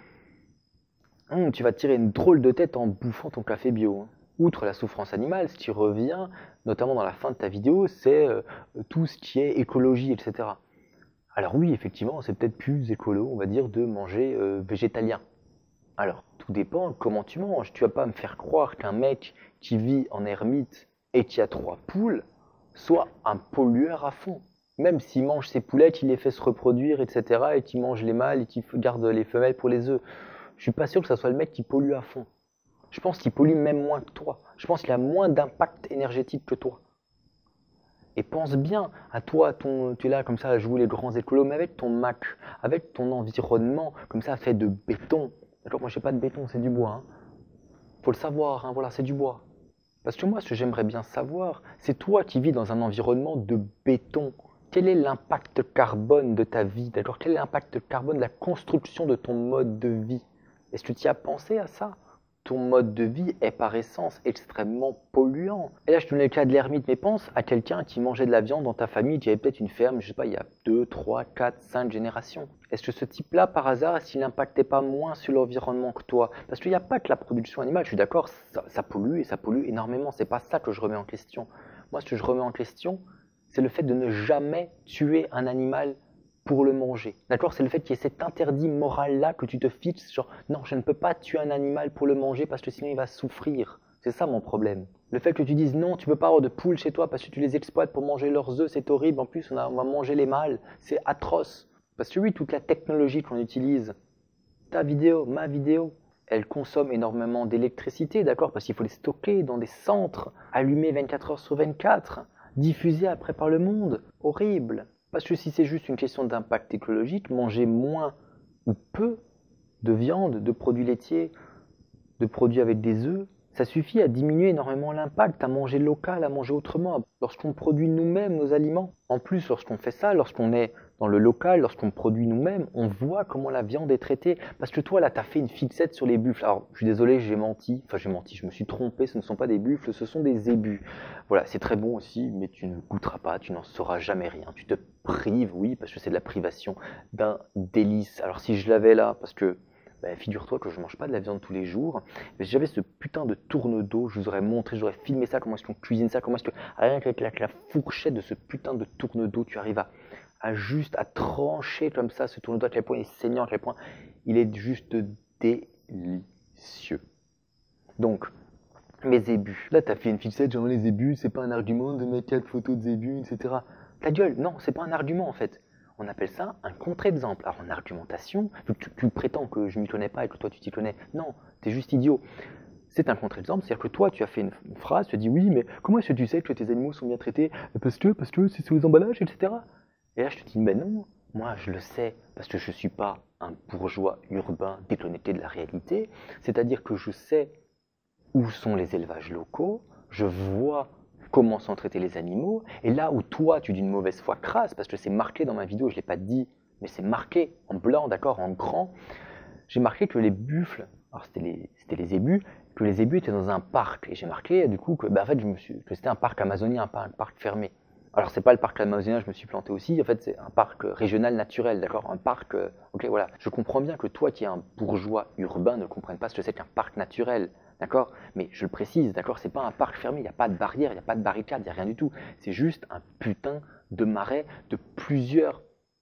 hum, tu vas te tirer une drôle de tête en bouffant ton café bio. Hein. Outre la souffrance animale, ce qui revient, notamment dans la fin de ta vidéo, c'est euh, tout ce qui est écologie, et cetera. Alors oui, effectivement, c'est peut-être plus écolo, on va dire, de manger euh, végétalien. Alors, tout dépend comment tu manges. Tu vas pas me faire croire qu'un mec qui vit en ermite et qui a trois poules soit un pollueur à fond. Même s'il mange ses poulettes, il les fait se reproduire, et cetera, et qu'il mange les mâles et qu'il garde les femelles pour les œufs. Je suis pas sûr que ça soit le mec qui pollue à fond. Je pense qu'il pollue même moins que toi. Je pense qu'il a moins d'impact énergétique que toi. Et pense bien à toi, ton, tu es là comme ça à jouer les grands écolos, mais avec ton Mac, avec ton environnement, comme ça fait de béton. D'accord, moi je sais pas de béton, c'est du bois. Hein. Faut le savoir, hein, voilà, c'est du bois. Parce que moi, ce que j'aimerais bien savoir, c'est toi qui vis dans un environnement de béton. Quel est l'impact carbone de ta vie? D'accord, quel est l'impact carbone de la construction de ton mode de vie? Est-ce que tu y as pensé à ça? Ton mode de vie est par essence extrêmement polluant. Et là, je te donne le cas de l'ermite, mais pense à quelqu'un qui mangeait de la viande dans ta famille, qui avait peut-être une ferme, je sais pas, il y a deux, trois, quatre, cinq générations. Est-ce que ce type-là, par hasard, s'il n'impactait pas moins sur l'environnement que toi? Parce qu'il n'y a pas que la production animale, je suis d'accord, ça, ça pollue et ça pollue énormément, c'est pas ça que je remets en question. Moi, ce que je remets en question, c'est le fait de ne jamais tuer un animal pour le manger. D'accord? C'est le fait qu'il y ait cet interdit moral-là que tu te fixes, genre non, je ne peux pas tuer un animal pour le manger parce que sinon il va souffrir. C'est ça mon problème. Le fait que tu dises non, tu peux pas avoir de poules chez toi parce que tu les exploites pour manger leurs œufs, c'est horrible. En plus, on, a, on va manger les mâles. C'est atroce. Parce que oui, toute la technologie qu'on utilise, ta vidéo, ma vidéo, elle consomme énormément d'électricité, d'accord? Parce qu'il faut les stocker dans des centres, allumés vingt-quatre heures sur vingt-quatre. diffusée après par le monde. Horrible. Parce que si c'est juste une question d'impact écologique, manger moins ou peu de viande, de produits laitiers, de produits avec des œufs, ça suffit à diminuer énormément l'impact, à manger local, à manger autrement. Lorsqu'on produit nous-mêmes nos aliments, en plus lorsqu'on fait ça, lorsqu'on est dans le local, lorsqu'on produit nous-mêmes, on voit comment la viande est traitée. Parce que toi là, tu as fait une fixette sur les buffles. Alors, je suis désolé, j'ai menti. Enfin, j'ai menti, je me suis trompé, ce ne sont pas des buffles, ce sont des zébus. Voilà, c'est très bon aussi, mais tu ne goûteras pas, tu n'en sauras jamais rien. Tu te prives, oui, parce que c'est de la privation d'un délice. Alors si je l'avais là, parce que bah, figure-toi que je mange pas de la viande tous les jours. Mais si j'avais ce putain de tourne d'eau, je vous aurais montré, j'aurais filmé ça, comment est-ce qu'on cuisine ça, comment est-ce que, rien qu'avec la, la fourchette de ce putain de tourne d'eau, tu arrives à, à juste, à trancher comme ça ce tourne d'eau, à quel point il est saignant, à quel point il est juste délicieux. Donc, mes zébus. Là, t'as fait une fixette, genre les zébus, c'est pas un argument de mettre quatre photos de zébus, et cetera. Ta gueule, non, c'est pas un argument en fait. On appelle ça un contre-exemple. Alors en argumentation, tu, tu prétends que je m'y connais pas et que toi tu t'y connais. Non, t'es juste idiot. C'est un contre-exemple, c'est-à-dire que toi tu as fait une, une phrase, tu as dit oui, mais comment est-ce que tu sais que tes animaux sont bien traités? Parce que, parce que c'est sur les emballages, et cetera. Et là je te dis, mais non, moi je le sais, parce que je suis pas un bourgeois urbain déconnecté de la réalité. C'est-à-dire que je sais où sont les élevages locaux, je vois comment sont traités les animaux, et là où toi tu dis une mauvaise foi crasse, parce que c'est marqué dans ma vidéo, je ne l'ai pas dit, mais c'est marqué en blanc, d'accord, en grand, j'ai marqué que les buffles, alors c'était les, c'était les zébus, que les zébus étaient dans un parc, et j'ai marqué du coup que, bah, en fait, je me suis, que c'était un parc amazonien, pas un parc fermé. Alors c'est pas le parc amazonien, je me suis planté aussi, en fait c'est un parc régional naturel, d'accord, un parc, euh, ok voilà, je comprends bien que toi qui es un bourgeois urbain ne comprennes pas ce que c'est qu'un parc naturel, d'accord, mais je le précise, d'accord, c'est pas un parc fermé, il n'y a pas de barrière, il n'y a pas de barricade, il n'y a rien du tout, c'est juste un putain de marais de plusieurs,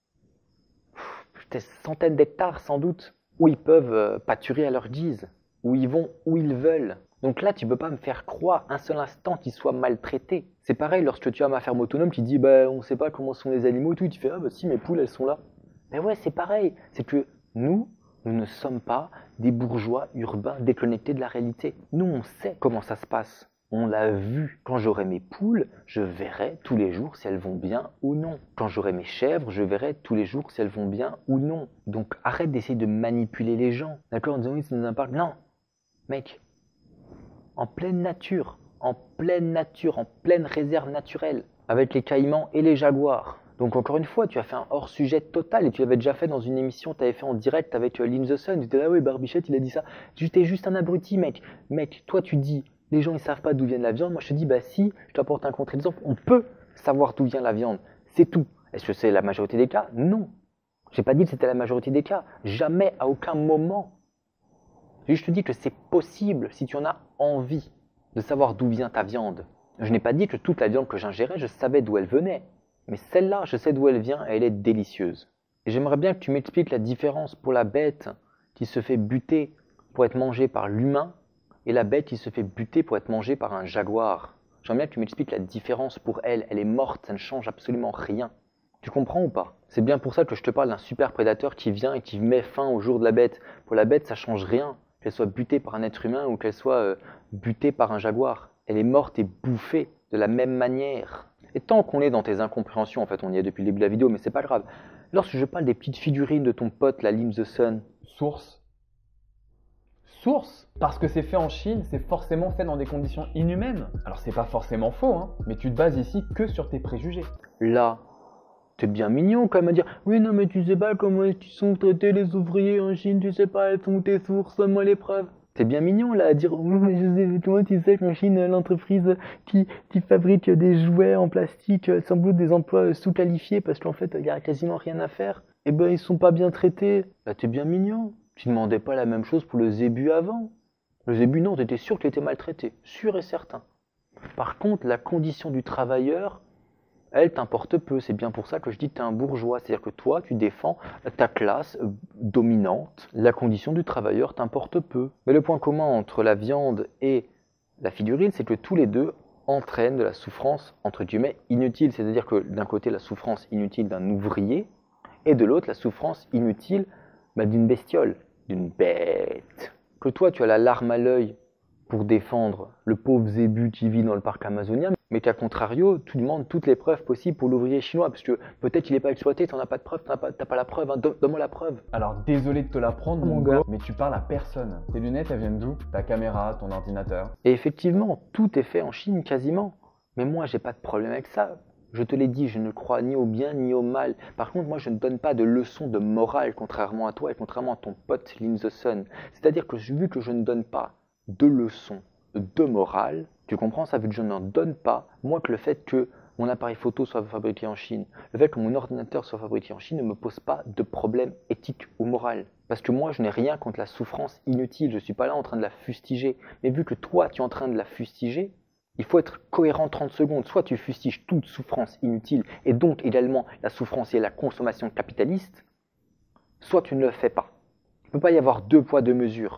pff, centaines d'hectares sans doute, où ils peuvent euh, pâturer à leur guise, où ils vont où ils veulent. Donc là, tu peux pas me faire croire un seul instant qu'ils soient maltraités. C'est pareil lorsque tu as ma ferme autonome, tu dis bah on sait pas comment sont les animaux et tout, et tu fais ah bah si mes poules elles sont là. Mais ouais, c'est pareil. C'est que nous, nous ne sommes pas des bourgeois urbains déconnectés de la réalité. Nous, on sait comment ça se passe. On l'a vu. Quand j'aurai mes poules, je verrai tous les jours si elles vont bien ou non. Quand j'aurai mes chèvres, je verrai tous les jours si elles vont bien ou non. Donc arrête d'essayer de manipuler les gens. D'accord, en disant oui, c'est dans un parc. Non, mec. En pleine nature, en pleine nature, en pleine réserve naturelle, avec les caïmans et les jaguars. Donc encore une fois, tu as fait un hors-sujet total et tu l'avais déjà fait dans une émission, tu avais fait en direct avec euh, Lynn the Sun, tu étais là, oui, Barbichette, il a dit ça. Tu étais juste un abruti, mec. Mec, toi tu dis, les gens ils savent pas d'où vient la viande, moi je te dis, bah si, je t'apporte un contre-exemple, on peut savoir d'où vient la viande, c'est tout. Est-ce que c'est la majorité des cas? Non. J'ai pas dit que c'était la majorité des cas, jamais, à aucun moment. Je te dis que c'est possible si tu en as envie de savoir d'où vient ta viande. Je n'ai pas dit que toute la viande que j'ingérais, je savais d'où elle venait. Mais celle-là, je sais d'où elle vient et elle est délicieuse. Et j'aimerais bien que tu m'expliques la différence pour la bête qui se fait buter pour être mangée par l'humain et la bête qui se fait buter pour être mangée par un jaguar. J'aimerais bien que tu m'expliques la différence pour elle. Elle est morte, ça ne change absolument rien. Tu comprends ou pas? C'est bien pour ça que je te parle d'un super prédateur qui vient et qui met fin au jour de la bête. Pour la bête, ça change rien. Qu'elle soit butée par un être humain ou qu'elle soit euh, butée par un jaguar. Elle est morte et bouffée de la même manière. Et tant qu'on est dans tes incompréhensions, en fait on y est depuis le début de la vidéo, mais c'est pas grave. Lorsque je parle des petites figurines de ton pote, la Lim the Sun. Source. Source. Parce que c'est fait en Chine, c'est forcément fait dans des conditions inhumaines. Alors c'est pas forcément faux, hein, mais tu te bases ici que sur tes préjugés. Là, t'es bien mignon quand même à dire oui non mais tu sais pas comment ils sont traités les ouvriers en Chine, tu sais pas, elles sont tes sources, donne-moi les preuves. T'es bien mignon là à dire oui mais je sais, comment tu sais qu'en Chine l'entreprise qui, qui fabrique des jouets en plastique sans doute des emplois sous-qualifiés parce qu'en fait il y a quasiment rien à faire, et ben ils sont pas bien traités. Là t'es bien mignon. Tu demandais pas la même chose pour le zébu avant. Le zébu non, t'étais sûr qu'il était maltraité, sûr et certain. Par contre la condition du travailleur, elle t'importe peu, c'est bien pour ça que je dis que tu es un bourgeois, c'est-à-dire que toi tu défends ta classe euh, dominante, la condition du travailleur t'importe peu. Mais le point commun entre la viande et la figurine, c'est que tous les deux entraînent de la souffrance, entre guillemets, inutile, c'est-à-dire que d'un côté la souffrance inutile d'un ouvrier, et de l'autre la souffrance inutile bah, d'une bestiole, d'une bête. Que toi tu as la larme à l'œil pour défendre le pauvre zébu qui vit dans le parc amazonien, mais qu'à contrario, tu demandes toutes les preuves possibles pour l'ouvrier chinois, parce que peut-être il n'est pas exploité, tu n'as pas de preuve, tu n'as pas, t'as pas la preuve, hein. Donne- Donne-moi la preuve. Alors désolé de te l'apprendre mon gars, mais tu parles à personne. Tes lunettes elles viennent d'où? Ta caméra, ton ordinateur? Et effectivement, tout est fait en Chine quasiment. Mais moi, j'ai pas de problème avec ça. Je te l'ai dit, je ne crois ni au bien ni au mal. Par contre, moi, je ne donne pas de leçons de morale, contrairement à toi et contrairement à ton pote Lin the Sun. C'est-à-dire que vu que je ne donne pas de leçons de morale, tu comprends ça, vu que je n'en donne pas, moi, que le fait que mon appareil photo soit fabriqué en Chine, le fait que mon ordinateur soit fabriqué en Chine ne me pose pas de problème éthique ou moral. Parce que moi, je n'ai rien contre la souffrance inutile, je ne suis pas là en train de la fustiger. Mais vu que toi, tu es en train de la fustiger, il faut être cohérent trente secondes. Soit tu fustiges toute souffrance inutile, et donc également la souffrance et la consommation capitaliste, soit tu ne le fais pas. Il ne peut pas y avoir deux poids, deux mesures.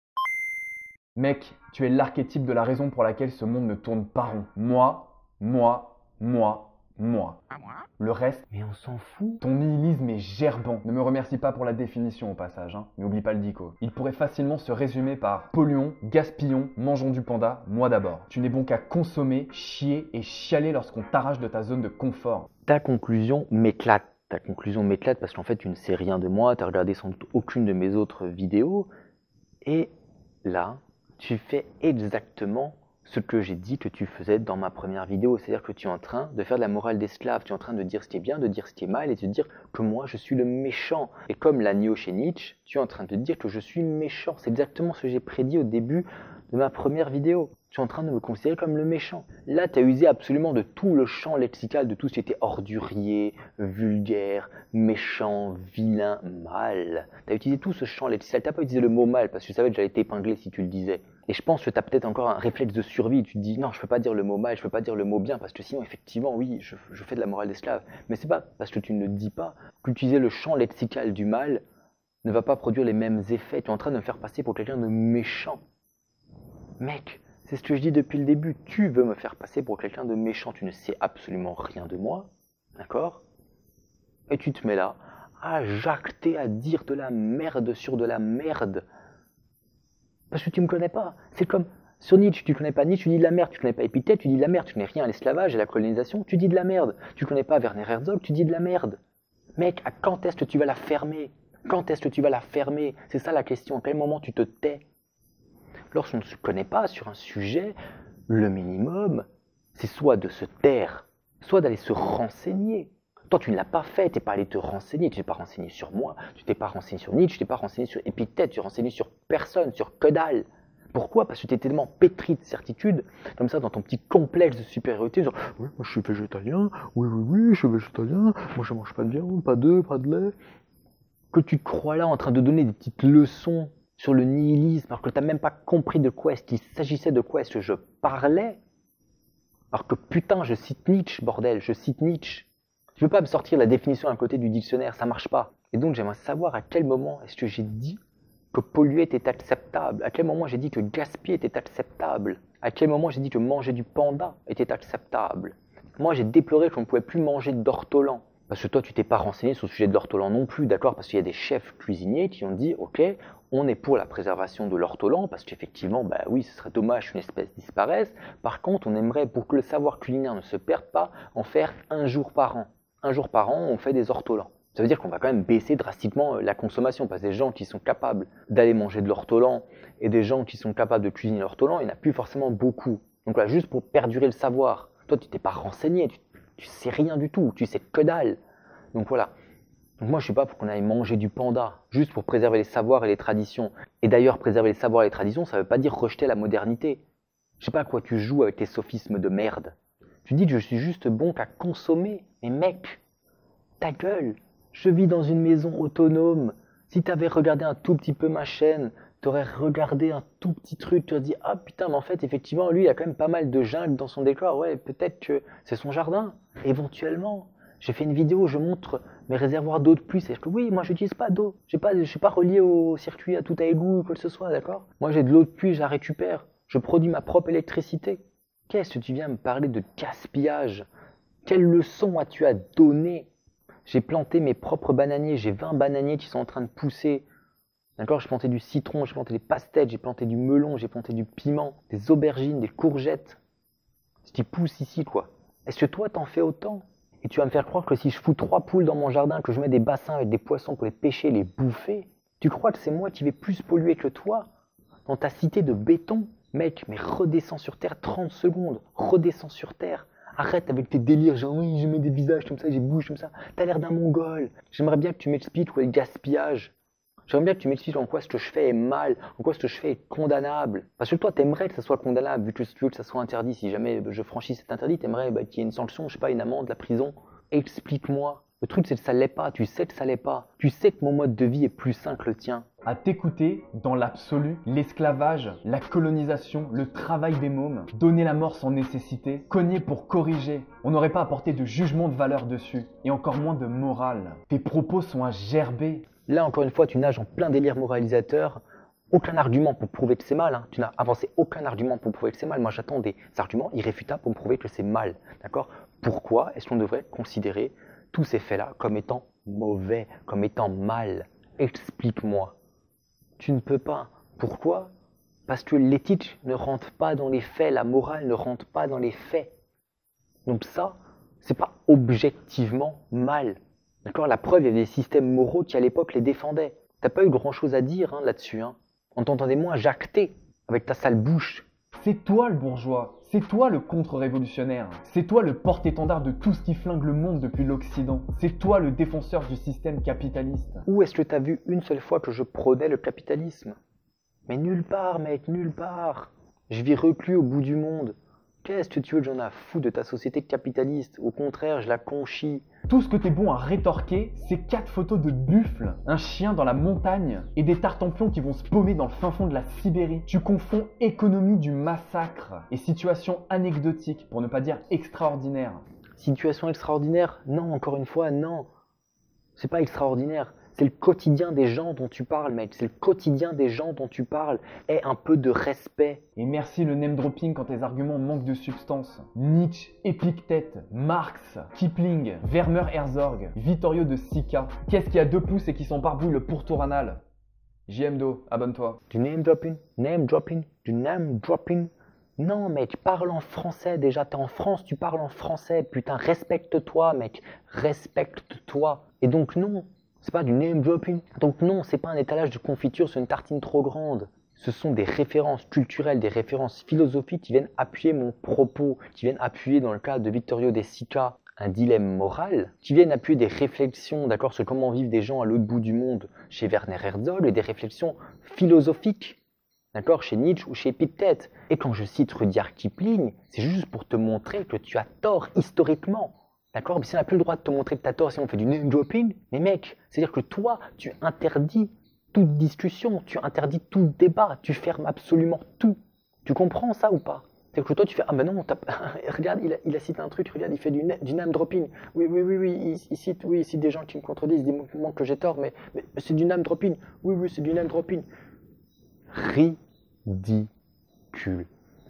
Mec, tu es l'archétype de la raison pour laquelle ce monde ne tourne pas rond. Moi, moi, moi, moi. Le reste, Mais on s'en fout. ton nihilisme est gerbant. Ne me remercie pas pour la définition au passage, hein. Mais oublie pas le dico. Il pourrait facilement se résumer par polluons, gaspillons, mangeons du panda, moi d'abord. Tu n'es bon qu'à consommer, chier et chialer lorsqu'on t'arrache de ta zone de confort. Ta conclusion m'éclate. Ta conclusion m'éclate parce qu'en fait, tu ne sais rien de moi, tu n'as regardé sans doute aucune de mes autres vidéos. Et là, tu fais exactement ce que j'ai dit que tu faisais dans ma première vidéo. C'est-à-dire que tu es en train de faire de la morale d'esclave. Tu es en train de dire ce qui est bien, de dire ce qui est mal et de dire que moi, je suis le méchant. Et comme l'agneau chez Nietzsche, tu es en train de dire que je suis méchant. C'est exactement ce que j'ai prédit au début de ma première vidéo. Tu es en train de me considérer comme le méchant. Là, tu as usé absolument de tout le champ lexical, de tout ce qui était ordurier, vulgaire, méchant, vilain, mal. Tu as utilisé tout ce champ lexical. Tu n'as pas utilisé le mot mal parce que tu savais que j'allais t'épingler si tu le disais. Et je pense que tu as peut-être encore un réflexe de survie. Tu te dis, non, je ne peux pas dire le mot mal, je ne peux pas dire le mot bien, parce que sinon, effectivement, oui, je, je fais de la morale d'esclave. Mais c'est pas parce que tu ne le dis pas qu'utiliser le champ lexical du mal ne va pas produire les mêmes effets. Tu es en train de me faire passer pour quelqu'un de méchant. Mec, c'est ce que je dis depuis le début. Tu veux me faire passer pour quelqu'un de méchant. Tu ne sais absolument rien de moi. D'accord? Et tu te mets là à jacter, à dire de la merde sur de la merde. Parce que tu ne me connais pas. C'est comme sur Nietzsche, tu ne connais pas Nietzsche, tu dis de la merde. Tu ne connais pas Épithète, tu dis de la merde. Tu connais rien à l'esclavage et à la colonisation, tu dis de la merde. Tu ne connais pas Werner Herzog, tu dis de la merde. Mec, à quand est-ce que tu vas la fermer? Quand est-ce que tu vas la fermer? C'est ça la question. À quel moment tu te tais? Lorsqu'on ne se connaît pas sur un sujet, le minimum, c'est soit de se taire, soit d'aller se renseigner. Toi, tu ne l'as pas fait, tu n'es pas allé te renseigner, tu t'es pas renseigné sur moi, tu t'es pas renseigné sur Nietzsche, tu t'es pas renseigné sur Épithète, tu t'es renseigné sur personne, sur que dalle. Pourquoi? Parce que tu es tellement pétri de certitude, comme ça, dans ton petit complexe de supériorité, genre « Oui, moi je suis végétalien, oui, oui, oui, je suis végétalien, moi je mange pas de viande, pas d'œufs, pas de lait. » Que tu te crois là en train de donner des petites leçons sur le nihilisme, alors que tu n'as même pas compris de quoi est-ce qu'il s'agissait, de quoi est-ce que je parlais. Alors que putain, je cite Nietzsche, bordel, je cite Nietzsche. Je ne veux pas me sortir la définition à côté du dictionnaire, ça marche pas. Et donc j'aimerais savoir à quel moment est-ce que j'ai dit que polluer était acceptable, à quel moment j'ai dit que gaspiller était acceptable, à quel moment j'ai dit que manger du panda était acceptable. Moi j'ai déploré qu'on ne pouvait plus manger d'ortolan. Parce que toi tu t'es pas renseigné sur le sujet de l'ortolan non plus, d'accord? Parce qu'il y a des chefs cuisiniers qui ont dit ok, on est pour la préservation de l'ortolan, parce qu'effectivement, bah oui, ce serait dommage qu'une espèce disparaisse. Par contre, on aimerait, pour que le savoir culinaire ne se perde pas, en faire un jour par an. Un jour par an, on fait des ortolans. Ça veut dire qu'on va quand même baisser drastiquement la consommation, parce que des gens qui sont capables d'aller manger de l'ortolan et des gens qui sont capables de cuisiner l'ortolan, il n'y en a plus forcément beaucoup. Donc là, juste pour perdurer le savoir, toi tu t'es pas renseigné, tu, tu sais rien du tout, tu sais que dalle. Donc voilà. Donc moi je suis pas pour qu'on aille manger du panda, juste pour préserver les savoirs et les traditions. Et d'ailleurs, préserver les savoirs et les traditions, ça veut pas dire rejeter la modernité. Je sais pas à quoi tu joues avec tes sophismes de merde. Tu dis que je suis juste bon qu'à consommer. Mais mec, ta gueule, je vis dans une maison autonome. Si t'avais regardé un tout petit peu ma chaîne, t'aurais regardé un tout petit truc, tu aurais dit « Ah putain, mais en fait, effectivement, lui, il a quand même pas mal de jungle dans son décor. Ouais, peut-être que c'est son jardin. Éventuellement. » J'ai fait une vidéo où je montre mes réservoirs d'eau de pluie. C'est que oui, moi, je n'utilise pas d'eau. Je ne suis pas relié au circuit, à tout à égout ou quoi que ce soit, d'accord? Moi, j'ai de l'eau de pluie, je la récupère. Je produis ma propre électricité. Qu'est-ce que tu viens me parler de gaspillage? Quelle leçon as-tu à donner? J'ai planté mes propres bananiers. J'ai vingt bananiers qui sont en train de pousser. D'accord, j'ai planté du citron, j'ai planté des pastèques, j'ai planté du melon, j'ai planté du piment, des aubergines, des courgettes. Ce qui pousse ici, quoi. Est-ce que toi, t'en fais autant? Et tu vas me faire croire que si je fous trois poules dans mon jardin, que je mets des bassins avec des poissons pour les pêcher, les bouffer, tu crois que c'est moi qui vais plus polluer que toi? Dans ta cité de béton? Mec, mais redescends sur Terre trente secondes. Redescends sur Terre. Arrête avec tes délires, genre oui, je mets des visages comme ça, j'ai bouge comme ça. T'as l'air d'un mongol. J'aimerais bien que tu m'expliques où est le gaspillage. J'aimerais bien que tu m'expliques en quoi ce que je fais est mal, en quoi ce que je fais est condamnable. Parce que toi, t'aimerais que ça soit condamnable, vu que tu veux que ça soit interdit. Si jamais je franchis cet interdit, t'aimerais bah, qu'il y ait une sanction, je sais pas, une amende, la prison. Explique-moi. Le truc, c'est que ça l'est pas. Tu sais que ça l'est pas. Tu sais que mon mode de vie est plus sain que le tien. À t'écouter, dans l'absolu, l'esclavage, la colonisation, le travail des mômes, donner la mort sans nécessité, cogner pour corriger. On n'aurait pas apporté de jugement de valeur dessus, et encore moins de morale. Tes propos sont à gerber. Là, encore une fois, tu nages en plein délire moralisateur. Aucun argument pour prouver que c'est mal. Hein. Tu n'as avancé aucun argument pour prouver que c'est mal. Moi, j'attends des arguments irréfutables pour me prouver que c'est mal. D'accord? Pourquoi est-ce qu'on devrait considérer tous ces faits-là comme étant mauvais, comme étant mal? Explique-moi. Tu ne peux pas. Pourquoi? Parce que l'éthique ne rentre pas dans les faits, la morale ne rentre pas dans les faits. Donc ça, c'est pas objectivement mal. D'accord? La preuve, il y avait des systèmes moraux qui à l'époque les défendaient. T'as pas eu grand-chose à dire hein, là-dessus. Hein. On t'entendait moins jacter avec ta sale bouche. C'est toi le bourgeois, c'est toi le contre-révolutionnaire, c'est toi le porte-étendard de tout ce qui flingue le monde depuis l'Occident, c'est toi le défenseur du système capitaliste. Où est-ce que t'as vu une seule fois que je prônais le capitalisme? Mais nulle part, mec, nulle part. Je vis reclus au bout du monde. Qu'est-ce que tu veux que j'en ai à foutre de ta société capitaliste? Au contraire, je la conchis. Tout ce que t'es bon à rétorquer, c'est quatre photos de buffles, un chien dans la montagne et des tartempions qui vont se paumer dans le fin fond de la Sibérie. Tu confonds économie du massacre et situation anecdotique, pour ne pas dire extraordinaire. Situation extraordinaire? Non, encore une fois, non. C'est pas extraordinaire. C'est le quotidien des gens dont tu parles, mec. C'est le quotidien des gens dont tu parles. Aie un peu de respect. Et merci le name dropping quand tes arguments manquent de substance. Nietzsche, Épictète, Marx, Kipling, Werner Herzog, Vittorio de Sica. Qu'est-ce qui a deux pouces et qui s'en barbouille le pourtour anal? J M D O, abonne-toi. Du name dropping, name dropping, du name dropping. Non, mec, parle en français déjà. T'es en France, tu parles en français. Putain, respecte-toi, mec. Respecte-toi. Et donc, non. C'est pas du name dropping. Donc non, c'est pas un étalage de confiture sur une tartine trop grande. Ce sont des références culturelles, des références philosophiques qui viennent appuyer mon propos, qui viennent appuyer dans le cas de Vittorio De Sica un dilemme moral, qui viennent appuyer des réflexions, d'accord, sur comment vivent des gens à l'autre bout du monde chez Werner Herzog et des réflexions philosophiques, d'accord, chez Nietzsche ou chez Épictète. Et quand je cite Rudyard Kipling, c'est juste pour te montrer que tu as tort historiquement. D'accord? Mais si on n'a plus le droit de te montrer que tu as tort si on fait du name dropping, mais mec, c'est-à-dire que toi, tu interdis toute discussion, tu interdis tout débat, tu fermes absolument tout. Tu comprends ça ou pas? C'est-à-dire que toi, tu fais, ah ben non, regarde, il a, il a cité un truc, regarde, il fait du, du name dropping. Oui, oui, oui, oui, il, il, cite, oui, il cite des gens qui me contredisent, il dit que j'ai tort, mais, mais c'est du name dropping. Oui, oui, c'est du name dropping. Ridicule.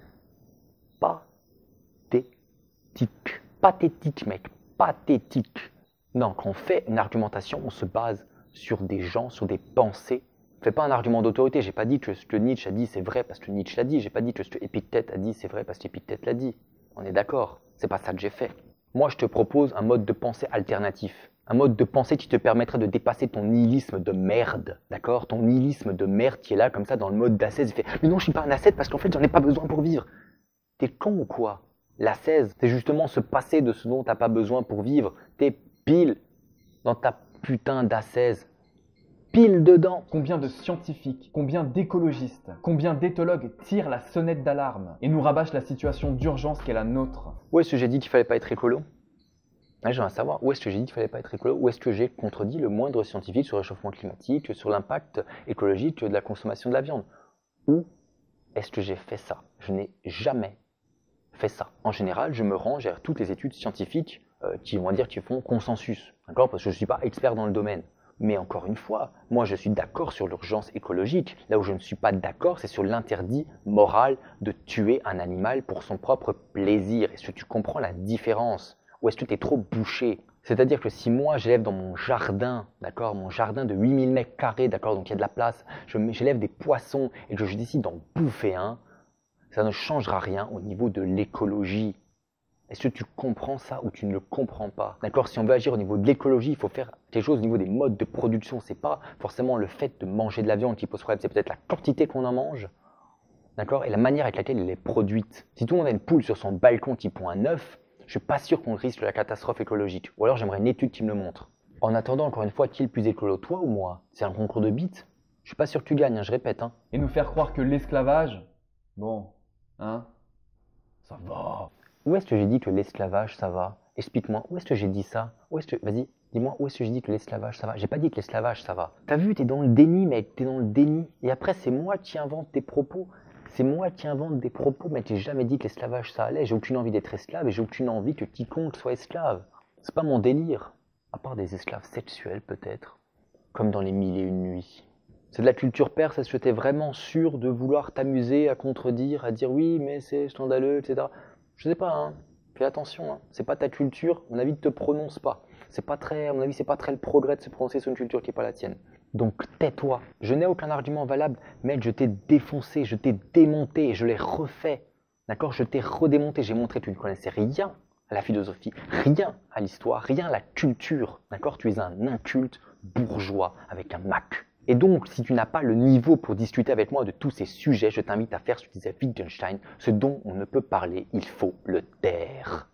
Pathétique. Pathétique, mec, pathétique. Non, quand on fait une argumentation, on se base sur des gens, sur des pensées. On fait pas un argument d'autorité. J'ai pas dit que ce que Nietzsche a dit c'est vrai parce que Nietzsche l'a dit. J'ai pas dit que ce que Épictète a dit c'est vrai parce qu'Épictète l'a dit. On est d'accord. C'est pas ça que j'ai fait. Moi, je te propose un mode de pensée alternatif. Un mode de pensée qui te permettrait de dépasser ton nihilisme de merde. D'accord? Ton nihilisme de merde qui est là comme ça dans le mode d'ascèse. Il fait, mais non, je suis pas un ascète parce qu'en fait, j'en ai pas besoin pour vivre. T'es con ou quoi? L'ascèse, c'est justement se passer de ce dont t'as pas besoin pour vivre. T'es pile dans ta putain d'ascèse. Pile dedans. Combien de scientifiques, combien d'écologistes, combien d'éthologues tirent la sonnette d'alarme et nous rabâchent la situation d'urgence qu'est la nôtre? Où est-ce que j'ai dit qu'il fallait pas être écolo? Ouais, j'aimerais savoir, où est-ce que j'ai dit qu'il fallait pas être écolo? Où est-ce que j'ai contredit le moindre scientifique sur le réchauffement climatique, sur l'impact écologique de la consommation de la viande? Où est-ce que j'ai fait ça? Je n'ai jamais fait ça. En général, je me range vers toutes les études scientifiques euh, qui vont dire qu'ils font consensus, d'accord? Parce que je ne suis pas expert dans le domaine. Mais encore une fois, moi je suis d'accord sur l'urgence écologique. Là où je ne suis pas d'accord, c'est sur l'interdit moral de tuer un animal pour son propre plaisir. Est-ce que tu comprends la différence? Ou est-ce que tu es trop bouché? C'est-à-dire que si moi j'élève dans mon jardin, d'accord, mon jardin de huit mille mètres carrés, d'accord, donc il y a de la place, je mets- j'élève des poissons et que je décide d'en bouffer un, ça ne changera rien au niveau de l'écologie. Est-ce que tu comprends ça ou tu ne le comprends pas? D'accord, si on veut agir au niveau de l'écologie, il faut faire quelque chose au niveau des modes de production. C'est pas forcément le fait de manger de la viande qui pose problème, c'est peut-être la quantité qu'on en mange, d'accord, et la manière avec laquelle elle est produite. Si tout le monde a une poule sur son balcon qui pond un œuf, je suis pas sûr qu'on risque la catastrophe écologique. Ou alors j'aimerais une étude qui me le montre. En attendant, encore une fois, qui est le plus écolo, toi ou moi? C'est un concours de bits. Je suis pas sûr que tu gagnes, hein, je répète. Hein. Et nous faire croire que l'esclavage, bon, hein, ça va. Où est-ce que j'ai dit que l'esclavage, ça va? Explique-moi, où est-ce que j'ai dit ça? Où est-ce que... Vas-y, dis-moi, où est-ce que j'ai dit que l'esclavage, ça va? J'ai pas dit que l'esclavage, ça va. T'as vu, t'es dans le déni, mec, t'es dans le déni. Et après, c'est moi qui invente tes propos. C'est moi qui invente des propos, mais j'ai jamais dit que l'esclavage, ça allait. J'ai aucune envie d'être esclave et j'ai aucune envie que quiconque soit esclave. C'est pas mon délire. À part des esclaves sexuels, peut-être. Comme dans les mille et une nuits. C'est de la culture perse, est-ce que t'es vraiment sûr de vouloir t'amuser à contredire, à dire oui, mais c'est scandaleux, et cetera. Je sais pas, hein. Fais attention, hein. C'est pas ta culture, à mon avis, ne te prononce pas. C'est pas très, à mon avis, c'est pas très le progrès de se prononcer sur une culture qui n'est pas la tienne. Donc tais-toi. Je n'ai aucun argument valable, mec, je t'ai défoncé, je t'ai démonté et je l'ai refait. D'accord? Je t'ai redémonté, j'ai montré que tu ne connaissais rien à la philosophie, rien à l'histoire, rien à la culture. D'accord? Tu es un inculte bourgeois avec un Mac. Et donc, si tu n'as pas le niveau pour discuter avec moi de tous ces sujets, je t'invite à faire ce que disait Wittgenstein, ce dont on ne peut parler, il faut le taire.